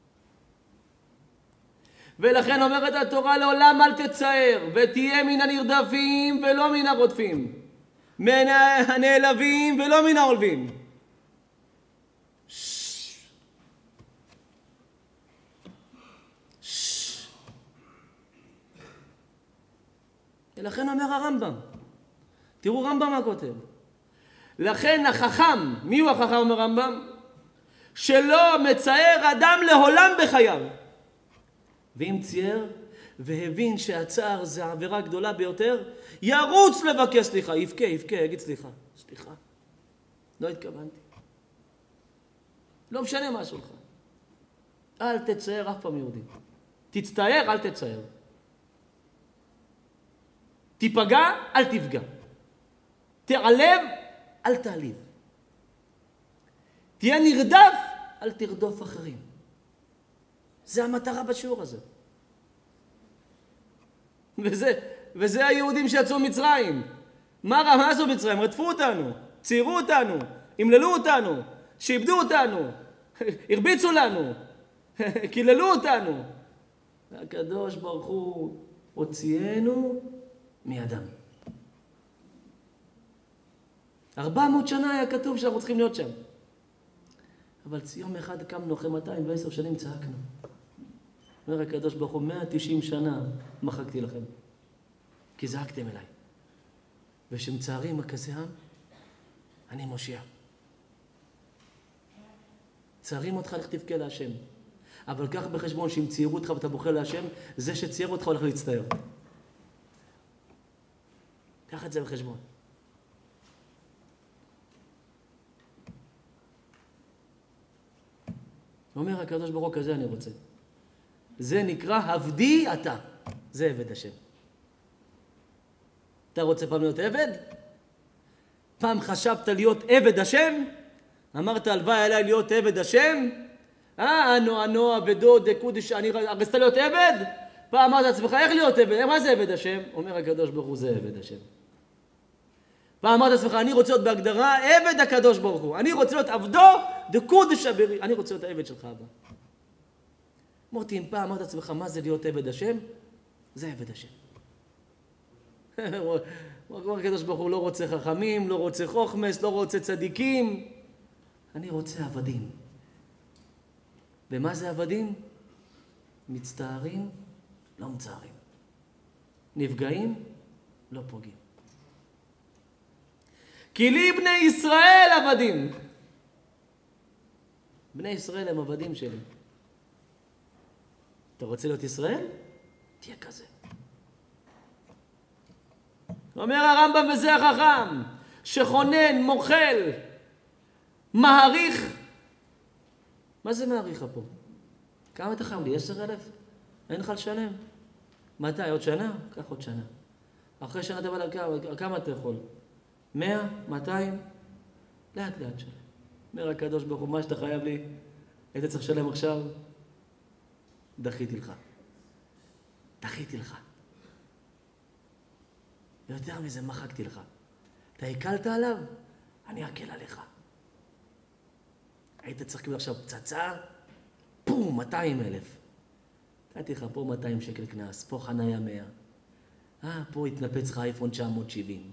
S1: ולכן אומרת התורה, לעולם אל תצער, ותהיה מן הנרדפים ולא מן הרודפים. מן הנעלבים ולא מן העולבים. ולכן אומר הרמב"ם, תראו רמב"ם מה כותב. לכן החכם, מי הוא החכם אומר רמב"ם? שלא מצער אדם לעולם בחייו. ואם צייר והבין שהצער זה עבירה גדולה ביותר, ירוץ לבקש סליחה, יבכה, יגיד סליחה. סליחה, לא התכוונתי. לא משנה מה שלך. אל תצער אף פעם יהודי. תצטער, אל תצער. תיפגע, אל תפגע. תעלב, אל תעליב. תהיה נרדף, אל תרדוף אחרים. זה המטרה בשיעור הזה. וזה היהודים שיצאו מצרים. מה עשו מצרים? רדפו אותנו, ציירו אותנו, המללו אותנו, שאיבדו אותנו, הרביצו לנו, קיללו אותנו. הקדוש ברוך הוא הוציאנו מידם. 400 שנה היה כתוב שאנחנו צריכים להיות שם. אבל יום אחד קמנו אחרי 210 שנים צעקנו. אומר הקדוש ברוך הוא, 190 שנה מחקתי לכם. כי זעקתם אליי. ושמצערים כזה עם, אני מושיע. צערים אותך, לך תבכה להשם. אבל קח בחשבון שאם ציירו אותך ואתה בוכה להשם, זה שצייר אותך הולך להצטער. קח את זה בחשבון. אומר הקדוש ברוך הוא, כזה אני רוצה. זה נקרא עבדי אתה. זה עבד השם. אתה רוצה פעם להיות עבד? פעם חשבת להיות עבד השם? אמרת הלוואי עליי להיות עבד השם? אנו עבדו דקודש, אני רצית להיות עבד? פעם אמרת לעצמך, איך להיות עבד? מה זה עבד השם? אומר הקדוש ברוך הוא, זה עבד השם. פעם אמרת לעצמך, אני רוצה להיות בהגדרה עבד הקדוש ברוך הוא. אני רוצה להיות עבדו דקודש הברי. אני רוצה להיות העבד שלך אבא. אמרתי, אם פעם אמרת לעצמך, מה זה להיות עבד השם? זה עבד השם. אומר הקדוש ברוך הוא, לא רוצה חכמים, לא רוצה חוכמס, לא רוצה צדיקים. אני רוצה עבדים. ומה זה עבדים? מצטערים, לא מצערים. נפגעים, לא פוגעים. כי לי בני ישראל עבדים. בני ישראל הם עבדים שלי. אתה רוצה להיות ישראל? תהיה כזה. אומר הרמב"ם וזה החכם, שכונן, מוחל, מעריך. מה זה מעריך פה? כמה אתה חם לי? 10,000? אין לך לשלם. מתי? עוד שנה? קח עוד שנה. אחרי שנה אתה בא לקרוא, כמה אתה יכול? 100? 200? לאט לאט שלם. אומר הקדוש ברוך הוא, מה שאתה חייב לי, היית צריך לשלם עכשיו? דחיתי לך. דחיתי לך. ויותר מזה, מחקתי לך. אתה הקלת עליו? אני אקל עליך. היית צריך כאילו עכשיו פצצה? פום, 200,000. נתתי לך פה 200 שקל קנס, פה חניה 100. פה התנפץ לך אייפון 970.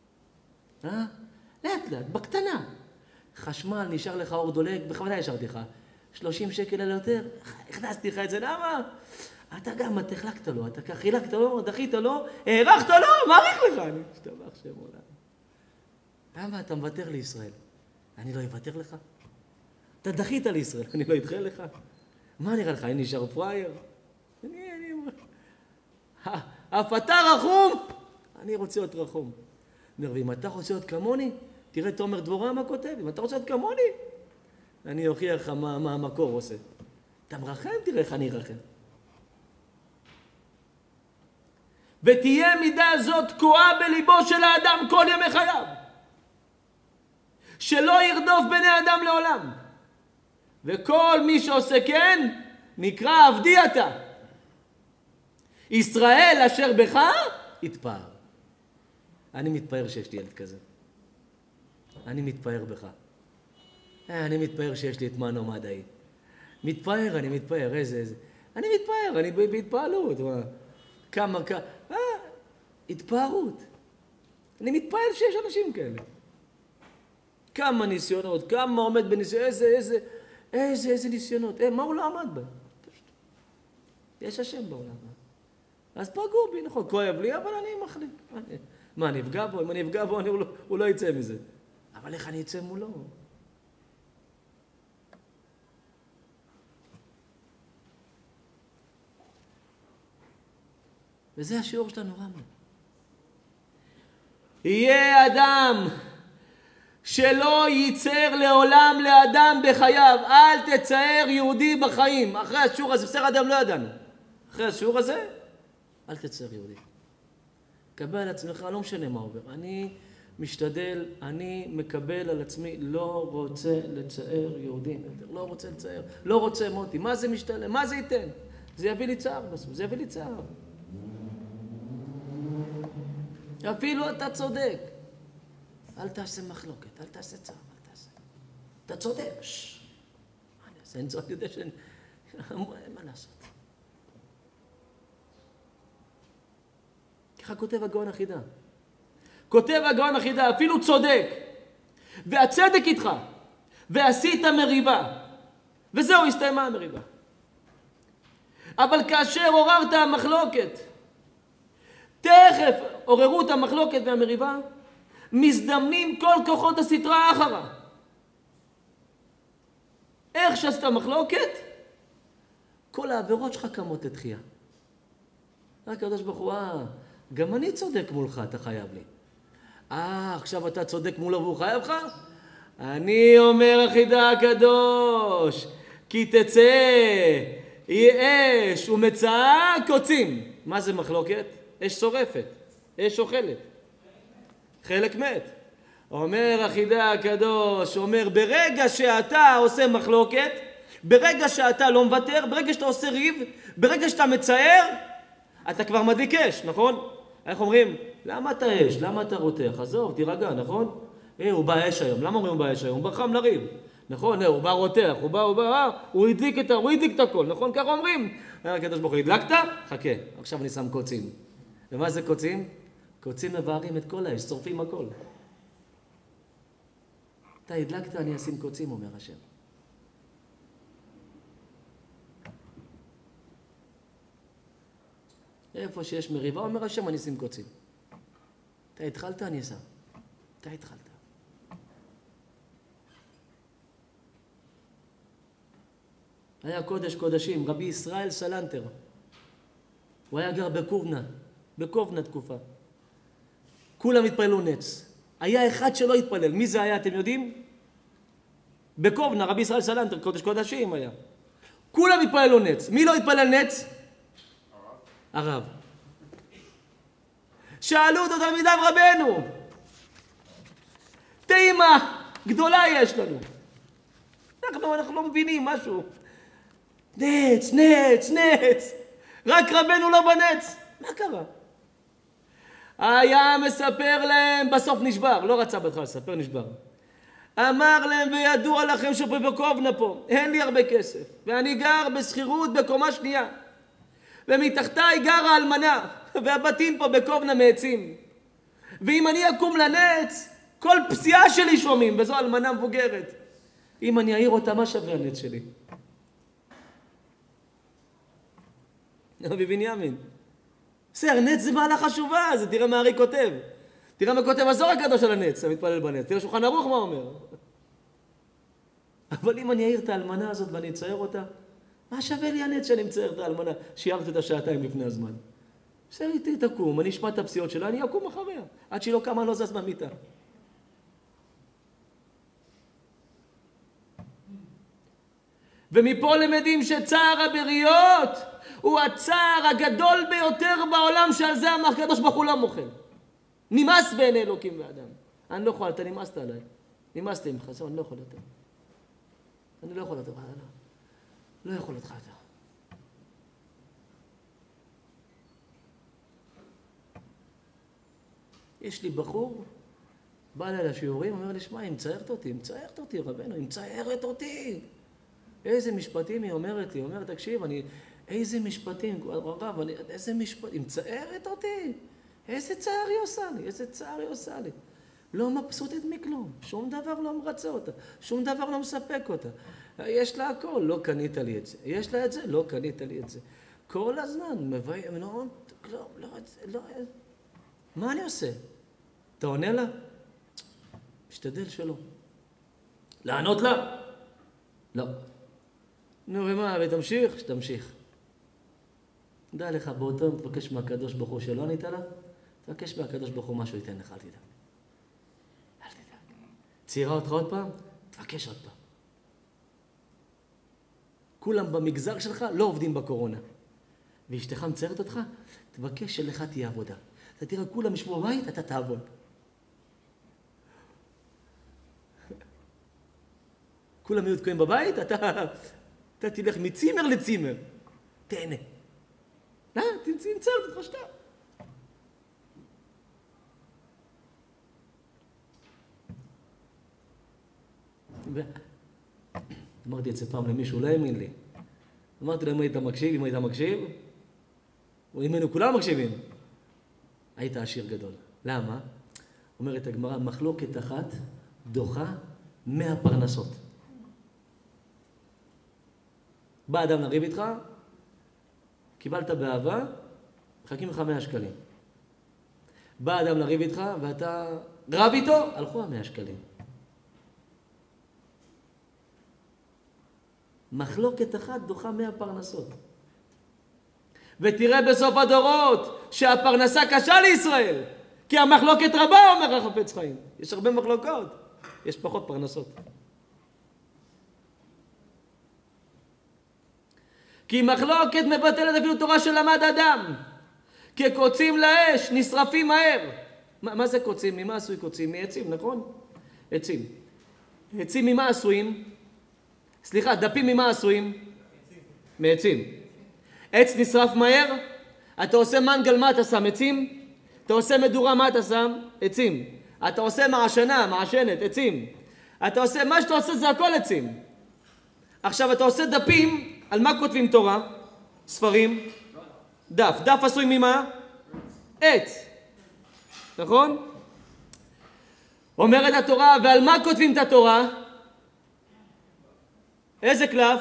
S1: לאט לאט, בקטנה. חשמל, נשאר לך אור דולק, בכוונה השארתי לך. 30 שקל על יותר, הכנסתי לך את זה, למה? אתה גם, אתה החלקת לו, אתה כך חילקת לו, דחית לו, הערכת לו, מעריך לך. אני משתבח שם עולם. למה אתה מוותר לישראל? אני לא אוותר לך? אתה דחית לישראל, אני לא אדחה לך? מה נראה לך, אני נשאר פרייר? אף אתה רחום? אני רוצה להיות רחום. ואם אתה רוצה להיות כמוני, תראה תומר דבורה מה כותב, אם אתה רוצה להיות כמוני, אני אוכיח לך מה המקור עושה. אתה מרחם, תראה איך אני ארחם. ותהיה מידה זאת תקועה בליבו של האדם כל ימי חייו. שלא ירדוף בני אדם לעולם. וכל מי שעושה כן, נקרא עבדי אתה. ישראל אשר בך, יתפאר. אני מתפאר שיש לי ילד כזה. אני מתפאר בך. אני מתפאר שיש לי את מנו מדעי. מתפאר, אני מתפאר, איזה. אני מתפאר, אני בהתפעלות. כמה, התפארות. אני מתפעל שיש אנשים כאלה. כמה ניסיונות, כמה עומד בניסיונות, איזה ניסיונות. מה הוא לא עמד בהם? יש השם בעולם. אז פגעו בי, נכון, כואב לי, אבל אני מחליט. מה, אני אפגע בו? אם אני אפגע בו, הוא לא יצא מזה. אבל איך אני אצא מולו? וזה השיעור שלנו, רמב"ם. יהיה אדם שלא ייצר לעולם לאדם בחייו. אל תצייר יהודי בחיים. אחרי השיעור הזה, בסדר אדם לא ידענו. אחרי השיעור הזה, אל תצייר יהודי. קבל על עצמך, לא משנה מה עובר. אני משתדל, אני מקבל על עצמי, לא רוצה לצייר יהודים. לא רוצה לצייר, לא רוצה מותי. מה זה משתלם? מה זה ייתן? זה יביא לי צער בסוף, זה יביא לי צער. אפילו אתה צודק. אל תעשה מחלוקת, אל תעשה צער, אל תעשה. אתה צודק. מה אני אעשה? אני צודק יודע שאני... מה לעשות? ככה כותב הגאון החידה. כותב הגאון החידה, אפילו צודק. והצדק איתך. ועשית מריבה. וזהו, הסתיימה המריבה. אבל כאשר עוררת המחלוקת, תכף עוררו את המחלוקת והמריבה, מזדמנים כל כוחות הסתרה אחרה. איך שעשת מחלוקת, כל העבירות שלך קמות לתחייה. רק הקדוש ברוך הוא, גם אני צודק מולך, אתה חייב לי. עכשיו אתה צודק מולו והוא חייב לך? אני אומר החידה הקדוש, כי תצא אש ומצאה קוצים. מה זה מחלוקת? אש שורפת, אש אוכלת, חלק מת. אומר החידה הקדוש, אומר ברגע שאתה עושה מחלוקת, ברגע שאתה לא מוותר, ברגע שאתה עושה ריב, ברגע שאתה מצער, אתה כבר מדליק אש, נכון? איך אומרים? למה אתה אש? למה אתה רותח? עזוב, תירגע, נכון? הוא בא אש היום. למה אומרים הוא בא אש היום? הוא בא חם לריב. נכון? הוא בא רותח, הוא הדליק את הכל, נכון? ככה אומרים. הקדוש ברוך הוא, הדלקת? חכה, עכשיו אני שם קוצים. ומה זה קוצים? קוצים מבארים את כל האש, שורפים הכל. אתה הדלקת, אני אשים קוצים, אומר השם. איפה שיש מריבה, אומר השם, אני אשים קוצים. אתה התחלת, אני אשם. אתה התחלת. היה קודש קודשים, רבי ישראל סלנטר. הוא היה גר בקובנה תקופה. כולם התפללו נץ. היה אחד שלא התפלל. מי זה היה, אתם יודעים? בקובנה, רבי ישראל סלנטר, קודש קודשים היה. כולם התפללו נץ. מי לא התפלל נץ? הרב. שאלו אותו תלמידיו רבנו. תאימה גדולה יש לנו. אנחנו לא מבינים משהו. נץ. רק רבנו לא בנץ. מה קרה? היה מספר להם, בסוף נשבר. לא רצה בהתחלה לספר, נשבר. אמר להם, וידוע לכם שבקובנה פה, אין לי הרבה כסף. ואני גר בשכירות בקומה שנייה. ומתחתיי גרה אלמנה. והבתים פה בקובנה מעצים. ואם אני אקום לנץ, כל פסיעה שלי שומעים, וזו אלמנה מבוגרת. אם אני אעיר אותה, מה שווה הנץ שלי? רבי בנימין. בסדר, נץ זה מעלה חשובה, זה תראה מה ארי כותב. תראה מה כותב הזוהר הקדוש על הנץ, המתפלל בנץ. תראה שולחן ערוך מה אומר. אבל אם אני אעיר את האלמנה הזאת ואני אצייר אותה, מה שווה לי הנץ שאני מצייר את האלמנה? שיערתי אותה שעתיים לפני הזמן. בסדר, היא תקום, אני אשמע את הפסיעות שלה, אני אקום אחריה. עד שהיא לא קמה, אני לא זז מהמיטה. ומפה למדים שצער הבריות הוא הצער הגדול ביותר בעולם, שעל זה הקדוש ברוך הוא לא מוחל. נמאס בעיני אלוקים ואדם. אני לא יכול, אתה נמאסת עליי. נמאסתי ממך, זהו, אני לא יכול יותר. אני לא יכול יותר, לא יכול אותך יותר. יש לי בחור, בא אליי לשיעורים, אומר לי, שמע, היא מצערת אותי, רבנו, היא מצערת אותי. איזה משפטים היא אומרת לי, היא אומרת, תקשיב, איזה משפטים, רב, איזה משפטים, היא מצערת אותי. איזה צער היא עושה לי, לא מבסוטת מכלום, שום דבר לא מרצה אותה, שום דבר לא מספק אותה. יש לה הכל, לא קנית לי את זה. יש לה את זה, לא קנית לי את זה. כל הזמן, לא, מה אני עושה? אתה עונה לה? משתדל שלא. לענות לה? לא. נו, ומה, ותמשיך? שתמשיך. דע לך, באותו תבקש מהקדוש ברוך הוא שלא ענית לה, תבקש מהקדוש ברוך הוא משהו ייתן לך, אל תדאג. אל תדאג. ציירה אותך עוד פעם? תבקש עוד פעם. כולם במגזר שלך לא עובדים בקורונה. ואשתך מציירת אותך, תבקש שלך תהיה עבודה. אתה תראה, כולם ישבו בבית, אתה תעבוד. כולם יהיו תקועים בבית, אתה תלך מצימר לצימר. תהנה. תמצא אותך שאתה. אמרתי את זה פעם למישהו, לא האמין לי. אמרתי לו, אם היית מקשיב, או אם היינו כולם מקשיבים, היית עשיר גדול. למה? אומרת הגמרא, מחלוקת אחת דוחה 100 פרנסות. בא אדם לריב איתך, קיבלת באהבה, מחכים לך 100 שקלים. בא אדם לריב איתך ואתה רב איתו, הלכו 100 שקלים. מחלוקת אחת דוחה 100 פרנסות. ותראה בסוף הדורות שהפרנסה קשה לישראל, כי המחלוקת רבה, אומר החפץ חיים. יש הרבה מחלוקות, יש פחות פרנסות. כי מחלוקת מבטלת אפילו תורה שלמד אדם. כקוצים לאש, נשרפים מהר. מה זה קוצים? ממה עשוי קוצים? מעצים, נכון? עצים. עצים ממה עשויים? סליחה, דפים ממה עשויים? מעצים. עץ נשרף מהר? אתה עושה מנגל, מה אתה שם? עצים? אתה עושה מדורה, מה אתה שם? עצים. אתה עושה מעשנת, עצים. אתה עושה, מה שאתה עושה זה הכל עצים. עכשיו אתה עושה דפים, על מה כותבים תורה? ספרים? דף. דף עשוי ממה? עץ. נכון? אומרת התורה, ועל מה כותבים את התורה? איזה קלף?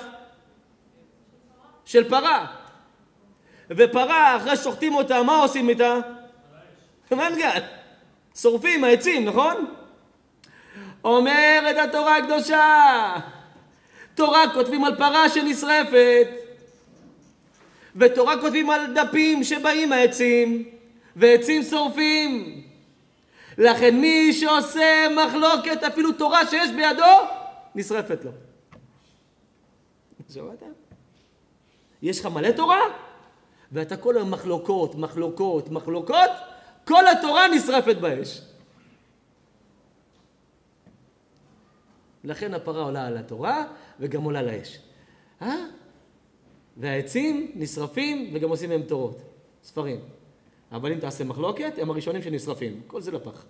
S1: של פרה. ופרה, אחרי שוחטים אותה, מה עושים איתה? מנגל. שורפים העצים, נכון? אומרת התורה הקדושה, תורה כותבים על פרה שנשרפת, ותורה כותבים על דפים שבאים העצים, ועצים שורפים. לכן מי שעושה מחלוקת, אפילו תורה שיש בידו, נשרפת לו. שמעת? יש לך מלא תורה, ואתה כל היום מחלוקות, כל התורה נשרפת באש. לכן הפרה עולה על התורה, וגם עולה לאש. והעצים נשרפים, וגם עושים מהם תורות, ספרים. אבל אם תעשה מחלוקת, הם הראשונים שנשרפים. כל זה לפח.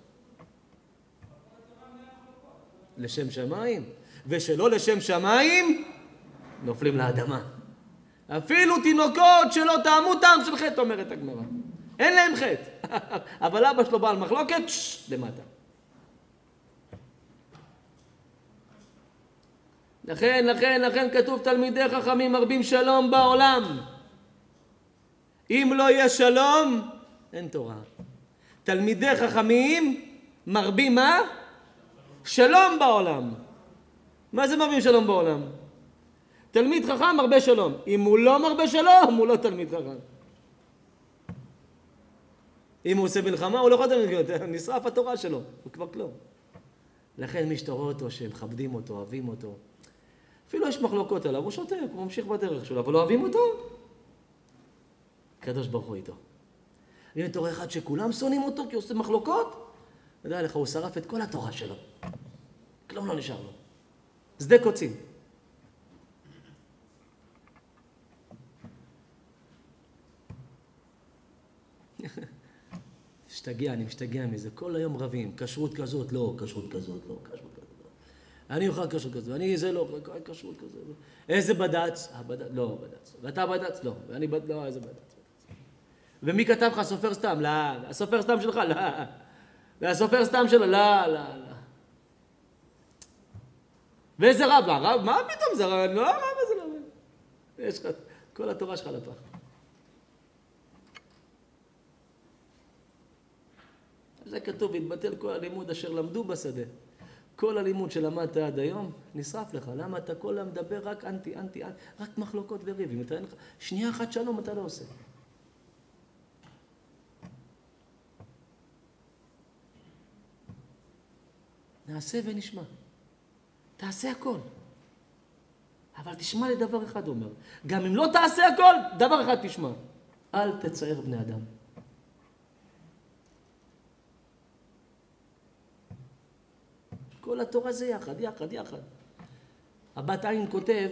S1: לשם שמיים. ושלא לשם שמיים, נופלים לאדמה. אפילו תינוקות שלא טעמו טעם של חטא, אומרת הגמרא. אין להם חטא. אבל אבא שלו בעל מחלוקת, למטה. לכן כתוב תלמידי חכמים מרבים שלום בעולם. אם לא יהיה שלום, אין תורה. תלמידי חכמים מרבים מה? שלום בעולם. מה זה מרבים שלום בעולם? תלמיד חכם מרבה שלום. אם הוא לא מרבה שלום, הוא לא תלמיד חכם. אם הוא עושה מלחמה, הוא לא יכול תלמיד חכם. נשרף התורה שלו, הוא כבר כלום. לכן מי שאתה רואה אותו, שמכבדים אותו, אוהבים אותו, אפילו יש מחלוקות עליו, הוא שותק, הוא ממשיך בדרך שלו, אבל לא אוהבים אותו. הקדוש ברוך הוא איתו. ואם אתה רואה אחד שכולם שונאים אותו כי הוא עושה מחלוקות, יודע לך, הוא שרף את כל התורה שלו. כלום לא נשאר לו. שדה קוצים. אני משתגע מזה. כל היום רבים. כשרות כזאת, לא, כשרות כזאת, לא, כשרות כזאת. אני אוכל כשרות כזאת, אני זה לא, כשרות כזאת. איזה בד"ץ? לא, בד"ץ. ואתה בד"ץ? לא. ואני בד"ץ, לא, איזה בד"ץ. ומי כתב לך? הסופר סתם? לא. הסופר סתם שלך? לא. והסופר סתם שלו? לא, לא, לא. ואיזה רב? הרב? מה פתאום זה רב? לא, רב זה לא. יש לך, כל התורה שלך לפח. זה כתוב, התבטל כל הלימוד אשר למדו בשדה. כל הלימוד שלמדת עד היום, נשרף לך. למה אתה כל היום מדבר רק אנטי, רק מחלוקות וריבים. אתה אין לך, שנייה אחת שלום אתה לא עושה. נעשה ונשמע. תעשה הכל. אבל תשמע לדבר אחד, אומר. גם אם לא תעשה הכל, דבר אחד תשמע. אל תצער בני אדם. כל התורה זה יחד. הבת עין כותב,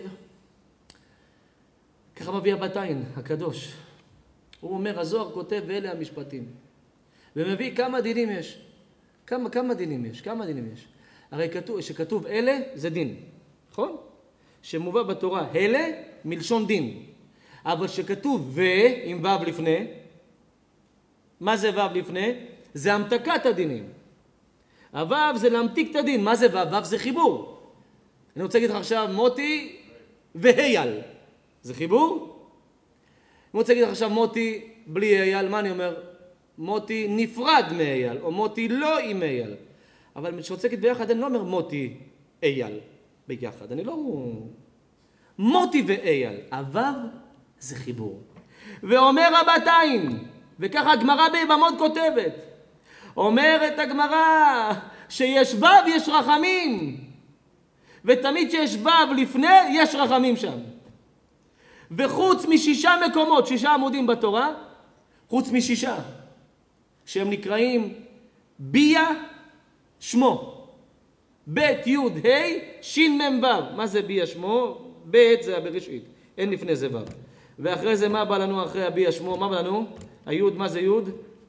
S1: ככה מביא הבת עין, הקדוש. הוא אומר, הזוהר כותב, ואלה המשפטים. ומביא כמה דינים יש. כמה דינים יש? הרי שכתוב אלה זה דין, נכון? שמובא בתורה אלה מלשון דין. אבל שכתוב עם ו' לפני, מה זה ו' לפני? זה המתקת הדינים. הו' זה להמתיק את הדין. מה זה ו'? ו' זה חיבור. אני רוצה להגיד לך עכשיו מוטי והייל. זה חיבור? אני רוצה להגיד לך עכשיו מוטי בלי הייל. מה אני אומר? מוטי נפרד מהייל, או מוטי לא עם הייל. אבל כשרוצה להגיד ביחד, אני לא אומר מוטי הייל ביחד. אני לא... מוטי והייל. הו' זה חיבור. ואומר הבת עין, וככה הגמרא ביבמות כותבת, אומרת הגמרא שיש ו' יש רחמים, ותמיד שיש ו' לפני יש רחמים שם. וחוץ משישה מקומות, 6 עמודים בתורה, חוץ מ6, שהם נקראים ביה שמו. ב' י' ה' ש' מ' ו'. מה זה ביה שמו? ב' זה הבראשית, אין לפני זה ו'. ואחרי זה מה בא לנו אחרי הביה שמו? מה בא לנו? היוד, מה זה יוד?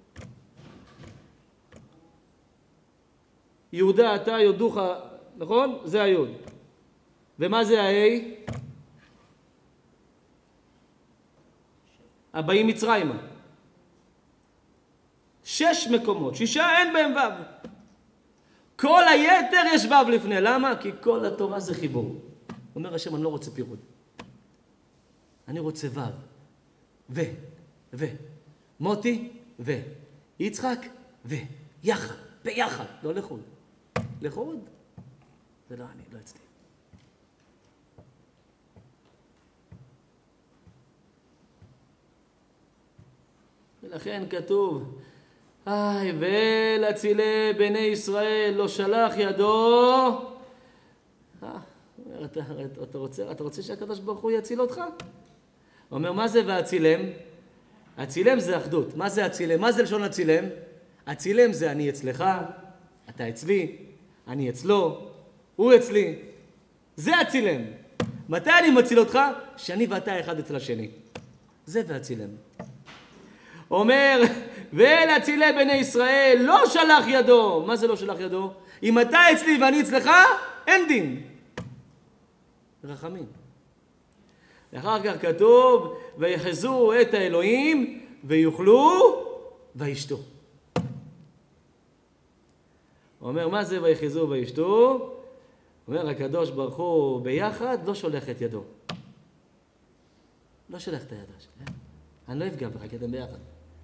S1: יהודה אתה יודוך, נכון? זה היוד. ומה זה ההי? הבאים מצרימה. 6 מקומות, 6 אין בהם ו'. כל היתר יש ו' לפני. למה? כי כל התורה זה חיבור. אומר השם, אני לא רוצה פירוד. אני רוצה ו' מוטי יצחק יחד, ביחד. לא לחוד. לחוד? זה לא אני, לא אצלי. ולכן כתוב, ולהצילי בני ישראל לא שלח ידו. אתה רוצה שהקדוש ברוך הוא יציל אותך? הוא אומר, מה זה והצילם? הצילם זה אחדות. מה זה הצילם? מה זה לשון הצילם? הצילם זה אני אצלך, אתה אצלי, אני אצלו, הוא אצלי. זה הצילם. מתי אני מציל אותך? שאני ואתה אחד אצל השני. זה והצילם. אומר, ולהצילי בני ישראל לא שלח ידו. מה זה לא שלח ידו? אם אתה אצלי ואני אצלך, אין דין. רחמים. ואחר כך כתוב, ויחזו את האלוהים ויוכלו וישתו. הוא אומר, מה זה ויחזו וישתו? אומר, הקדוש ברוך הוא ביחד לא שולח את ידו. לא שולח את הידו שלי. אני לא אפגע בך, כי אתם ביחד.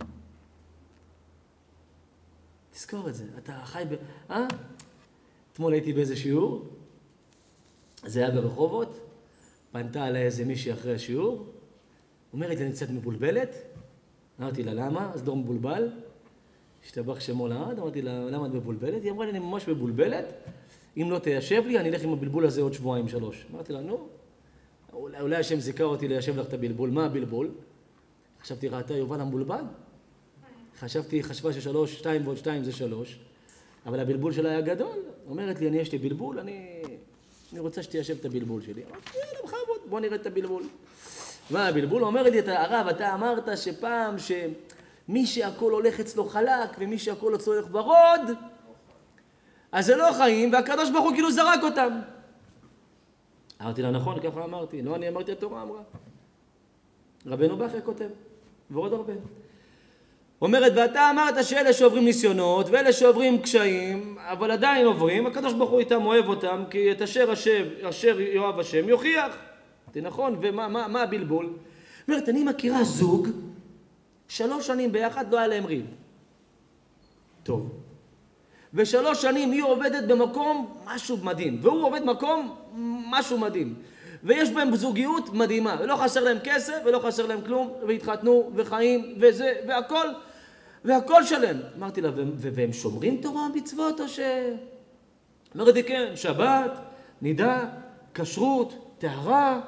S1: תזכור את זה. אתה חי אתמול הייתי באיזה שיעור, זה היה ברחובות, פנתה עליי איזה מישהי אחרי השיעור, אומרת לי, אני קצת מבולבלת. אמרתי לה, למה? אז דור מבולבל. השתבח שמו לעד, אמרתי לה, למה את מבולבלת? היא אמרה לי, אני ממש מבולבלת. אם לא תיישב לי, אני אלך עם הבלבול הזה עוד 2-3 שבועות. אמרתי לה, נו, אולי השם זיכה אותי ליישב לך את הבלבול. מה הבלבול? חשבתי, ראתה יובל המבולבל? חשבה ש2 ועוד 2 זה 3, אבל הבלבול שלה היה גדול. אומרת לי, יש לי בלבול, אני רוצה שתיישב את הבלבול שלי. אמרתי, יאללה, בכבוד, בוא נראה את הבלבול. מה הבלבול? אומרת לי, הרב, אתה אמרת שפעם שמי שהכל הולך אצלו חלק, ומי שהכל אצלו הולך ורוד, אז זה לא חיים, והקדוש ברוך הוא כאילו זרק אותם. אמרתי לה, נכון, ככה אמרתי. לא, אני אמרתי, התורה אמרה. רבנו בכר כותב, ועוד הרבה. אומרת, ואתה אמרת שאלה שעוברים ניסיונות, ואלה שעוברים קשיים, אבל עדיין עוברים, הקדוש ברוך הוא איתם אוהב אותם, כי את אשר יאהב השם יוכיח. זה נכון, ומה הבלבול? אומרת, אני מכירה זוג, 3 שנים ביחד לא היה להם ריב. טוב. ו3 שנים היא עובדת במקום משהו מדהים, והוא עובד במקום משהו מדהים. ויש בהם זוגיות מדהימה, ולא חסר להם כסף, ולא חסר להם כלום, והתחתנו, וחיים, וזה, והכל שלם. אמרתי לה, והם שומרים תורה ומצוות, או ש... אמרתי לי, כן, שבת, נידה, כשרות, טהרה.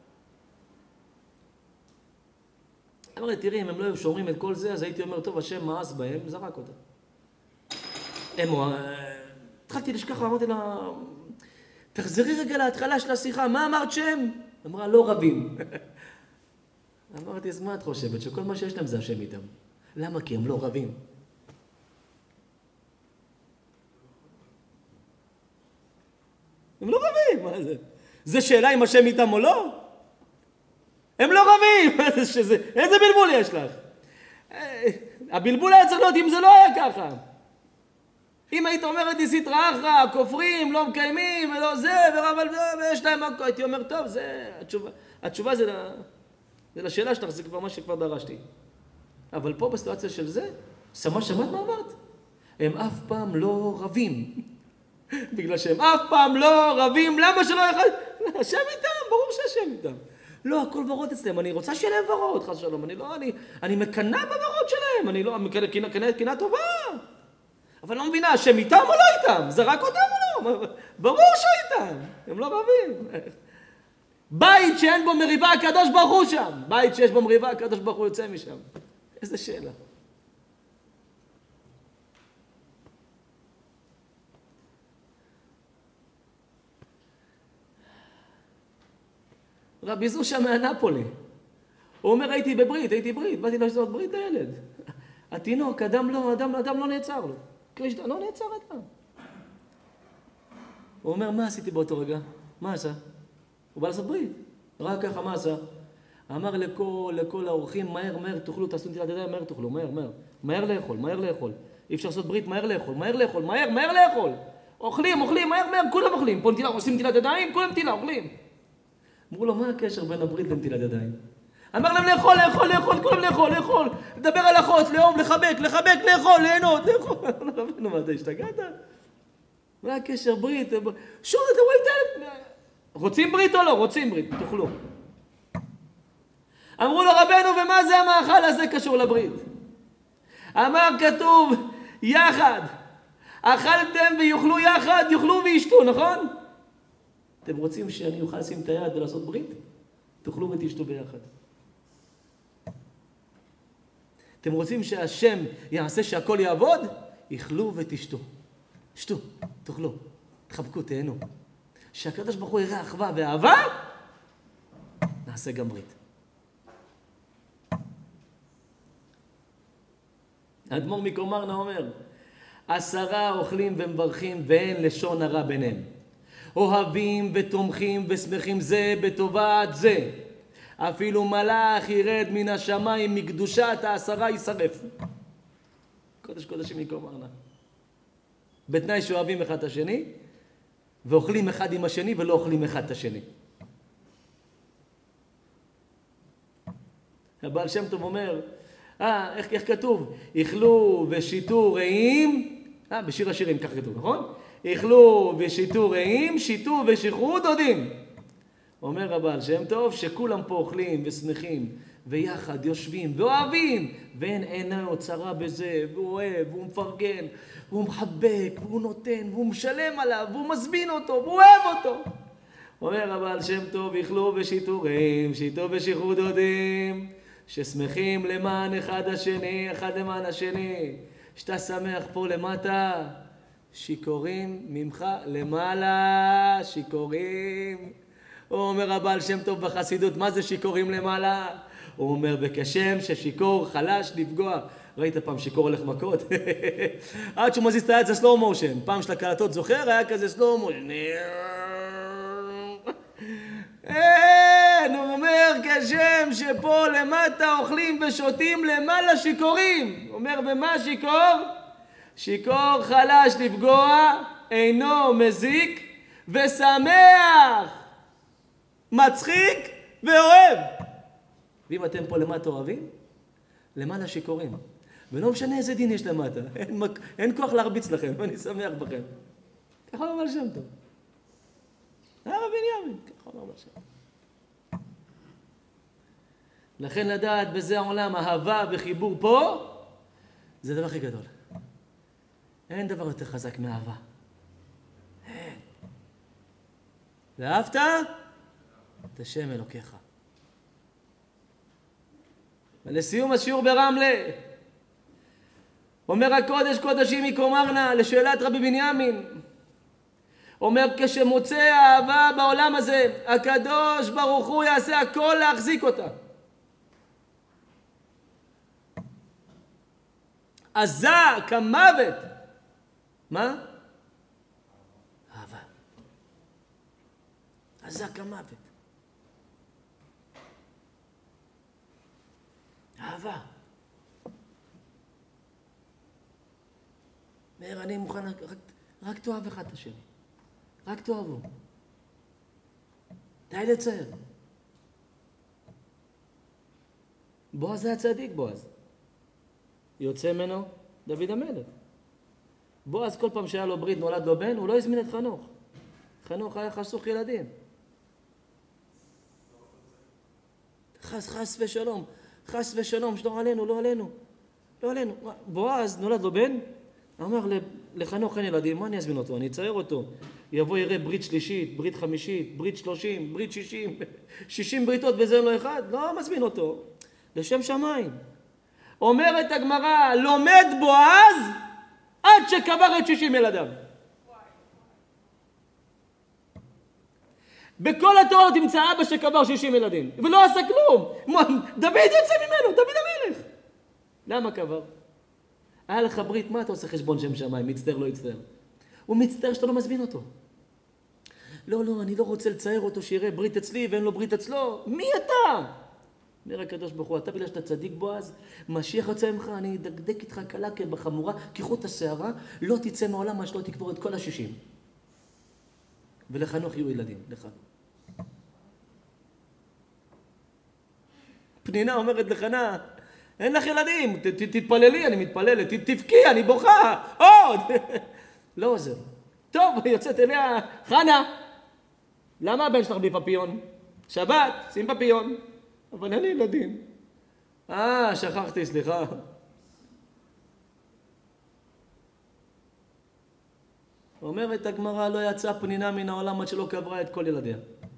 S1: אמרתי, תראי, אם הם לא היו שומרים את כל זה, אז הייתי אומר, טוב, השם מאס בהם, זרק אותם. התחלתי לשכח, אמרתי לה, תחזרי רגע להתחלה של השיחה, מה אמרת שם? אמרה, לא רבים. אמרתי, אז מה את חושבת? שכל מה שיש להם זה השם איתם. למה? כי הם לא רבים. הם לא רבים, מה זה? זה שאלה אם השם איתם או לא? הם לא רבים! איזה בלבול יש לך? הבלבול היה צריך להיות אם זה לא היה ככה. אם היית אומרת לי סטרא אחרא, כופרים, לא מקיימים, ולא זה, ויש להם מקום, הייתי אומר, טוב, זה התשובה זה לשאלה שלך, זה כבר מה שכבר דרשתי. אבל פה בסיטואציה של זה, שמעת מה אמרת? הם אף פעם לא רבים. בגלל שהם אף פעם לא רבים, למה שלא אחד? השם איתם, ברור שהשם איתם. לא, הכל ורוד אצלם, אני רוצה שיהיה להם ורוד, חס שלום, אני מקנה בוורוד שלהם, אני לא, קנה טובה. אבל לא מבינה, השם איתם או לא איתם? זרק אותם או לא? ברור שאיתם, הם לא רבים. בית שאין בו מריבה, הקדוש ברוך הוא שם. בית שיש בו מריבה, הקדוש ברוך הוא יוצא משם. איזה שאלה. רבי זושה מהנפולי. הוא אומר, הייתי ברית, באתי לעשות ברית לילד. התינוק, אדם לא נעצר לו. קרישדה, לא נעצר אדם. הוא אומר, מה עשיתי באותו רגע? מה עשה? הוא בא לעשות ברית. רק ככה, מה עשה? אמר לכל האורחים, מהר, תאכלו, תעשו נטילת ידיים, מהר תאכלו, מהר לאכול. אי אפשר לעשות ברית, מהר לאכול. אוכלים, מהר, כולם אוכלים. פה עושים נטילת ידיים, כולם נטילה, אוכלים. אמרו לו, מה הקשר בין הברית לנטילת ידיים? אמר להם לאכול, כולם לאכול. לדבר על אחות, לאהוב, לחבק, לאכול, ליהנות, לאכול. רבנו, מה, אתה השתגעת? מה הקשר ברית? שוב, אתה רואה את... רוצים ברית או לא? רוצים ברית, תאכלו. אמרו לו, רבנו, ומה זה המאכל הזה קשור לברית? אמר, כתוב, יחד. אכלתם ויאכלו יחד, יאכלו וישתו, נכון? אתם רוצים שאני אוכל לשים את היד ולעשות ברית? תאכלו ותשתו ביחד. אתם רוצים שהשם יעשה שהכל יעבוד? יאכלו ותשתו. שתו, תאכלו, תחבקו, תהנו. שהקדוש ברוך הוא יראה אחווה ואהבה, נעשה גם ברית. האדמו"ר מקומרנה אומר, 10 אוכלים ומברכים ואין לשון הרע ביניהם. אוהבים ותומכים ושמחים זה בטובת זה. אפילו מלאך ירד מן השמיים מקדושת 10 יישרף. קודש קודשים מקומרנה. בתנאי שאוהבים אחד את השני, ואוכלים אחד עם השני ולא אוכלים אחד את השני. הבעל שם טוב אומר, איך כתוב? יאכלו ושיתו רעים, בשיר השירים כך כתוב, נכון? יאכלו ושיתו רעים, שיתו ושכרו דודים. אומר הבעל שם טוב שכולם פה אוכלים ושמחים ויחד יושבים ואוהבים, ואין עיניו צרה בזה, והוא אוהב, והוא מפרגן, והוא מחבק, והוא נותן, והוא משלם עליו, והוא מזמין אותו, והוא אוהב אותו. אומר הבעל שם טוב, יאכלו ושיתו רעים, שיתו ושכרו דודים, ששמחים למען אחד השני, אחד למען השני. שאתה שמח פה למטה, שיכורים ממך למעלה, שיכורים. הוא אומר הבעל שם טוב בחסידות, מה זה שיכורים למעלה? הוא אומר, וכשם ששיכור חלש לפגוע. ראית פעם שיכור הולך מכות? עד שהוא מזיז את היד זה סלואו מושן. פעם של הקלטות זוכר, היה כזה סלואו מושן. הוא אומר, כשם שפה למטה אוכלים ושותים למעלה שיכורים. הוא אומר, ומה שיכור? שיכור חלש לפגוע, אינו מזיק ושמח, מצחיק ואוהב. ואם אתם פה למטה אוהבים, למעלה שיכורים. ולא משנה איזה דין יש למטה. אין כוח להרביץ לכם, ואני שמח בכם. ככה אומר שם טוב. הרב בנימין, ככה אומר שם. לכן לדעת בזה העולם, אהבה וחיבור פה, זה הדבר הכי גדול. אין דבר יותר חזק מאהבה. אין. ואהבת את השם אלוקיך. ולסיום השיעור ברמלה, אומר הקודש קודשים מקומרנה לשאלת רבי בנימין, אומר, כשמוצא האהבה בעולם הזה, הקדוש ברוך הוא יעשה הכל להחזיק אותה. עזה כמוות. מה? אהבה. עזה כמוות. אהבה. מאיר, אני מוכן, רק תאהב אחד את השני. רק תאהבו. די לצייר. בועז זה הצדיק, בועז. יוצא ממנו דוד המלך. בועז כל פעם שהיה לו ברית, נולד לו בן, הוא לא הזמין את חנוך. חנוך היה חסוך ילדים. חס ושלום. חס ושלום, שלא עלינו, לא עלינו. לא עלינו. בועז נולד לו בן, אמר לחנוך אין ילדים, מה אני אזמין אותו? אני אצייר אותו. יבוא יראה ברית שלישית, ברית חמישית, ברית 30, ברית 60, 60 בריתות וזה לא אחד, לא מזמין אותו. לשם שמיים. אומרת הגמרא, לומד בועז עד שקבר את 60 ילדיו. בכל התורה תמצא אבא שקבר 60 ילדים, ולא עשה כלום. דוד יוצא ממנו, דוד המלך. למה קבר? היה לך ברית, מה אתה עושה חשבון שם שמיים? מצטער, לא יצטער. הוא מצטער שאתה לא מזמין אותו. לא, אני לא רוצה לצייר אותו שיראה ברית אצלי ואין לו ברית אצלו. מי אתה? אומר הקדוש ברוך הוא, אתה בגלל שאתה צדיק בועז, משיח יוצא ממך, אני אדקדק איתך קלה בחמורה, כחוט השערה, לא תצא מעולם מה שלא תקבור את כל ה-60. ולחנוך יהיו ילדים, לחנוך. פנינה אומרת לחנה, אין לך ילדים, תתפללי, אני מתפללת, תבכי, אני בוכה, עוד! לא עוזר. טוב, יוצאת אליה, חנה, למה הבן שלך בלי פפיון? שבת, שים פפיון. אבל אין לי ילדים. שכחתי, סליחה. אומרת הגמרא, לא יצאה פנינה מן העולם עד שלא קברה את כל ילדיה.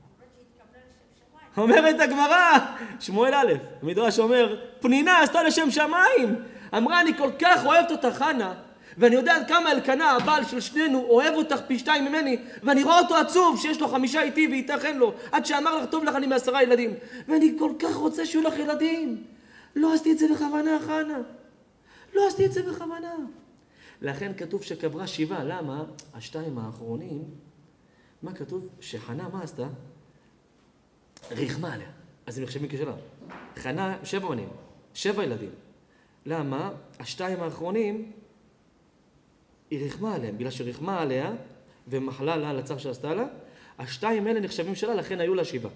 S1: אומרת הגמרא, שמואל א', המדרש אומר, פנינה עשתה לשם שמיים. אמרה, אני כל כך אוהבת אותך, חנה, ואני יודע כמה אלקנה, הבעל של שנינו, אוהב אותך פי 2 ממני, ואני רואה אותו עצוב שיש לו 5 איתי ואיתך אין לו, עד שאמר לך, טוב לך, אני מ10 ילדים. ואני כל כך רוצה שיהיו לך ילדים. לא עשיתי את זה בכוונה, חנה. לא עשיתי את זה בכוונה. לכן כתוב שקברה 7. למה? 2 האחרונים, מה כתוב? שחנה, מה עשתה? רחמה עליה. אז הם נחשבים כשלה. חנה 7 בנים, 7 ילדים. למה? 2 האחרונים, היא רחמה עליהם, בגלל שרחמה עליה ומחלה לה על הצער שעשתה לה, 2 האלה נחשבים שלה, לכן היו לה 7.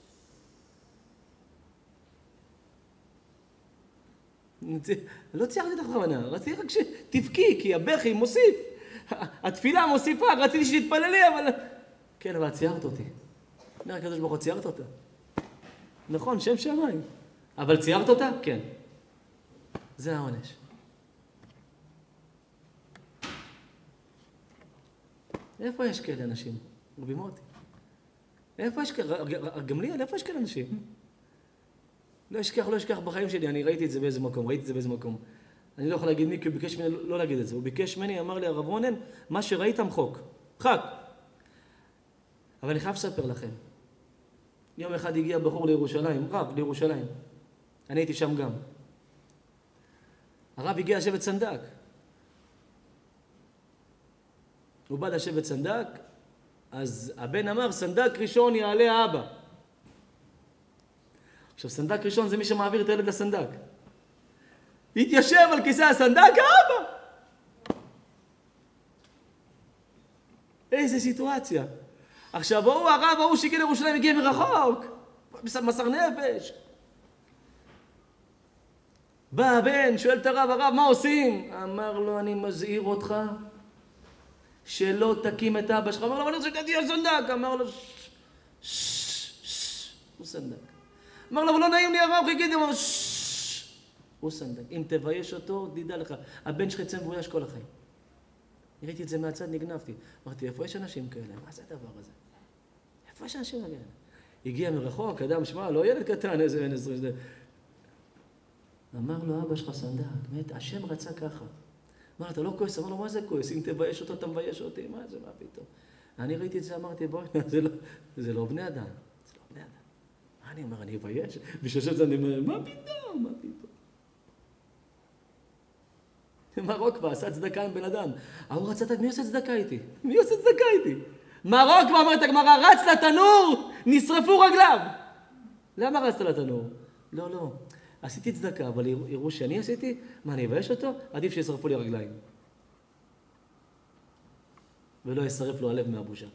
S1: לא ציירתי אותך בכוונה, רציתי רק שתבכי, כי הבכי מוסיף. התפילה מוסיפה, רציתי שתתפללי, אבל... כן, אבל ציירת אותי. אומר הקדוש ברוך הוא, ציירת אותה. נכון, שם שמיים. אבל ציירת אותה? כן. זה העונש. איפה יש כאלה אנשים? רבי מוטי. איפה יש כאלה? גמליאל, איפה יש כאלה אנשים? לא אשכח בחיים שלי, אני ראיתי את זה באיזה מקום, אני לא יכול להגיד מי, כי הוא ביקש ממני לא להגיד את זה. הוא ביקש ממני, אמר לי, הרב רונן, מה שראית מחוק. חק. אבל אני חייב לספר לכם. יום אחד הגיע בחור לירושלים, רב לירושלים. אני הייתי שם גם. הרב הגיע לשבת סנדק. הוא בא לשבת סנדק, אז הבן אמר, סנדק ראשון יעלה האבא. עכשיו, סנדק ראשון זה מי שמעביר את הילד לסנדק. התיישב על כיסא הסנדק, האבא! איזה סיטואציה. עכשיו, הרב ההוא שהגיע לירושלים הגיע מרחוק. מסר נפש. בא הבן, שואל את הרב, מה עושים? אמר לו, אני מזהיר אותך שלא תקים את אבא שלך. אמר לו, אבל אני רוצה שתהיה סנדק. אמר לו, הוא סנדק. אמר לו, אבל לא נעים לי הרב, חיכיתי, אמר לו, הוא סנדק. אם תבייש אותו, תדע לך, הבן שלך יצא מבויש כל החיים. ראיתי את זה מהצד, נגנבתי. אמרתי, איפה יש אנשים כאלה? מה זה הדבר הזה? איפה יש אנשים כאלה? הגיע מרחוק, אדם שמע, לא ילד קטן, איזה בן 20. אמר לו, אבא שלך סנדק, באמת, השם רצה ככה. אמר, אתה לא כועס? אמר לו, מה זה כועס? אם תבייש אותו, אתה מבייש אותי. מה זה, מה פתאום? אני ראיתי את זה, אמרתי, בואי, זה לא בני אדם. זה לא בני אדם. מה אני אומר, אני אבייש? וששת זה אני אומר, מה פתאום? מה פתאום? מרוקווה עשה צדקה עם בן אדם. הוא רצה, מי עושה צדקה איתי? מי עושה צדקה איתי? מרוקווה, אומרת הגמרא, רץ לתנור, נשרפו רגליו. למה רצת לתנור? לא. עשיתי צדקה, אבל יראו שאני עשיתי, מה, אני אבייש אותו? עדיף שישרפו לי רגליים. ולא ישרף לו הלב מהבושה.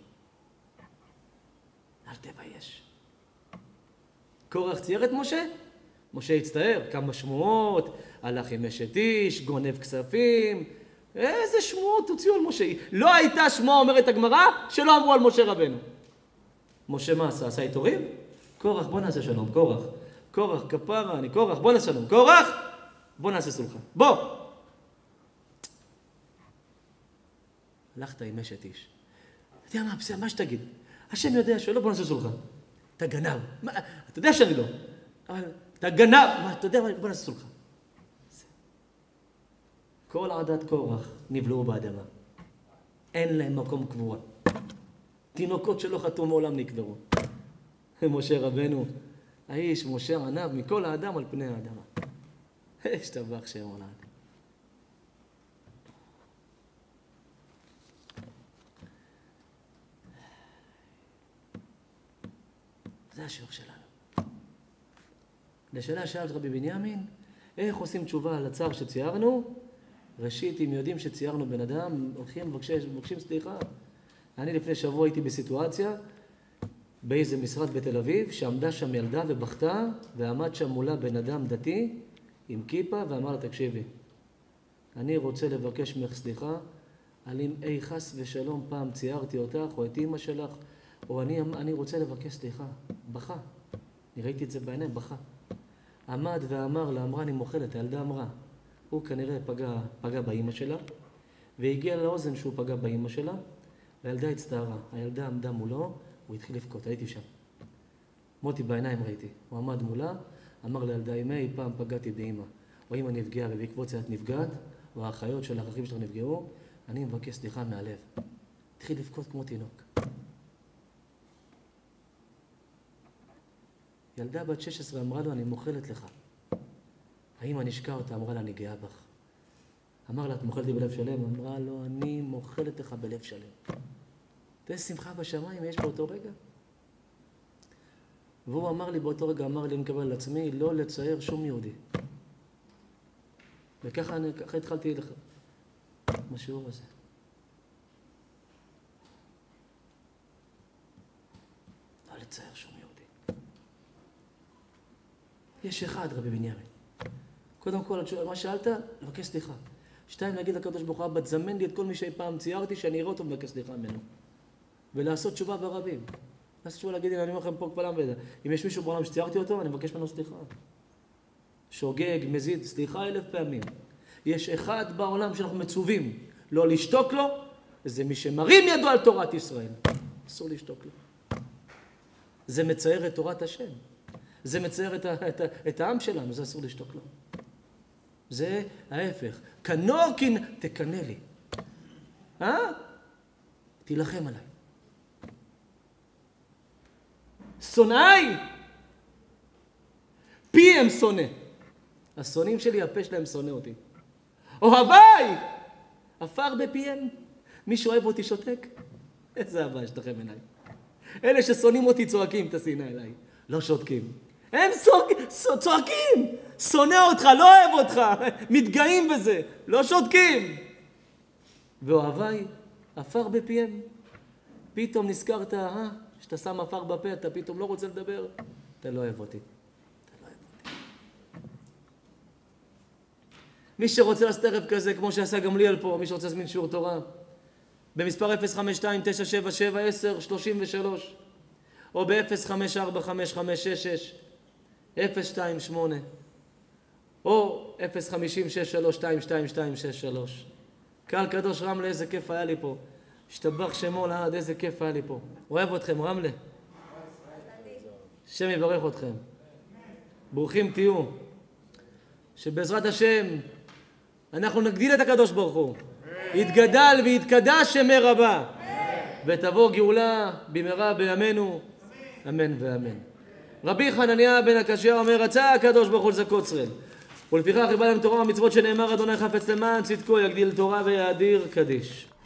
S1: אל תבייש. קורח צייר את משה? משה הצטער, כמה שמועות, הלך עם אשת איש, גונב כספים. איזה שמועות הוציאו על משה? לא הייתה שמועה, אומרת הגמרא, שלא אמרו על משה רבנו. משה מה עשה? עשה איתו ריב? קורח, בוא נעשה שלום, קורח. קורח, כפרה, אני קורח, בוא נעשה שלום. קורח, בוא נעשה סולחה. בוא! הלכת עם אשת איש. אתה יודע מה, בסדר, מה שתגיד? השם יודע שלא, בוא נעשה סולחה. אתה גנב. אתה יודע שאני לא. אבל אתה גנב. מה, אתה יודע מה, בוא נעשה סולחה. כל עדת קורח נבלעו באדמה. אין להם מקום קבורה. תינוקות שלא חטאו מעולם נקברו. משה רבנו, האיש, משה ענב מכל האדם על פני האדמה. השתבח שם עולם. זה השיעור שלנו. לשאלה שאלת רבי בנימין, איך עושים תשובה על הצער שציירנו? ראשית, אם יודעים שציירנו בן אדם, הולכים מבקשים סליחה. אני לפני שבוע הייתי בסיטואציה, באיזה משרד בתל אביב, שעמדה שם ילדה ובכתה, ועמד שם מולה בן אדם דתי עם כיפה, ואמר לה, תקשיבי, אני רוצה לבקש ממך סליחה, על אם אי חס ושלום פעם ציירתי אותך, או את אמא שלך, או אני רוצה לבקש סליחה. בכה. אני ראיתי את זה בעיניים, בכה. עמד ואמר לה, אמרה, אני מוכלת, הילדה אמרה. הוא כנראה פגע באמא שלה, והגיע לאוזן שהוא פגע באמא שלה, והילדה הצטערה. הילדה עמדה מולו, הוא התחיל לבכות, הייתי שם. מותי בעיניים ראיתי. הוא עמד מולה, אמר לילדה, אם אי פעם פגעתי באמא, או אמא נפגעה ובעקבות זה את נפגעת, או האחיות של האחים שלך נפגעו, אני מבקש סליחה מהלב. התחיל לבכות כמו תינוק. ילדה בת 16 אמרה לו, אני מוכלת לך. האמא נשקה אותה, אמרה לה, אני גאה בך. אמר לה, את מוכלת לי בלב שלם? אמרה לו, אני מוכלת לך בלב שלם. תהיה שמחה בשמיים, יש באותו רגע. והוא אמר לי באותו רגע, אמר לי, אני מקבל על עצמי, לא לצייר שום יהודי. וככה התחלתי לך בשיעור הזה. לא לצייר שום יהודי. יש אחד, רבי בנימין. קודם כל, מה שאלת? לבקש סליחה. 2, להגיד לקדוש ברוך הוא, אבא, תזמן לי את כל מי שאי פעם ציירתי, שאני אראה אותו ומבקש סליחה ממנו. ולעשות תשובה ברבים. לעשות תשובה להגיד, אני אומר לכם פה קבלם וידע. אם יש מישהו בעולם שציירתי אותו, אני מבקש ממנו סליחה. שוגג, מזיד, סליחה 1000 פעמים. יש אחד בעולם שאנחנו מצווים לא לשתוק לו, זה מי שמרים ידו על תורת ישראל. אסור לשתוק לו. זה מצייר את תורת השם. זה מצייר את העם שלנו, זה אסור לשתוק לו. זה ההפך. כנורקין תקנה לי. תילחם עליי. שונאי! פיהם שונא. השונאים שלי, הפה שלהם שונא אותי. אוהביי! עפר בפיהם. מי שאוהב אותי שותק? איזה אהבה יש לכם עיניי. אלה ששונאים אותי צועקים את השנאה אליי. לא שותקים. הם צועקים. שונא אותך, לא אוהב אותך. מתגאים בזה. לא שותקים. ואוהביי, עפר בפיהם. פתאום נזכרת, שאתה שם עפר בפה, אתה פתאום לא רוצה לדבר. אתה לא אוהב אותי. מי שרוצה לעשות ערב כזה, כמו שעשה גמליאל פה, מי שרוצה להזמין שיעור תורה, במספר 052-977-10-33, או ב-0545566028, או 05063222263. קהל קדוש רמלה, איזה כיף היה לי פה. השתבח שמו לעד, איזה כיף היה לי פה. אוהב אתכם, רמלה. השם יברך אתכם. ברוכים תהיו. שבעזרת השם אנחנו נגדיל את הקדוש ברוך הוא. יתגדל ויתקדש שמי רבה. ותבוא גאולה במהרה בימינו. אמן ואמן. רבי חנניה בן הקשיא אומר, רצה הקדוש ברוך הוא לזכות ישראל. ולפיכך ירבה לנו תורה ומצוות שנאמר, אדוני חפץ למען צדקו, יגדיל תורה ויאדיר קדיש.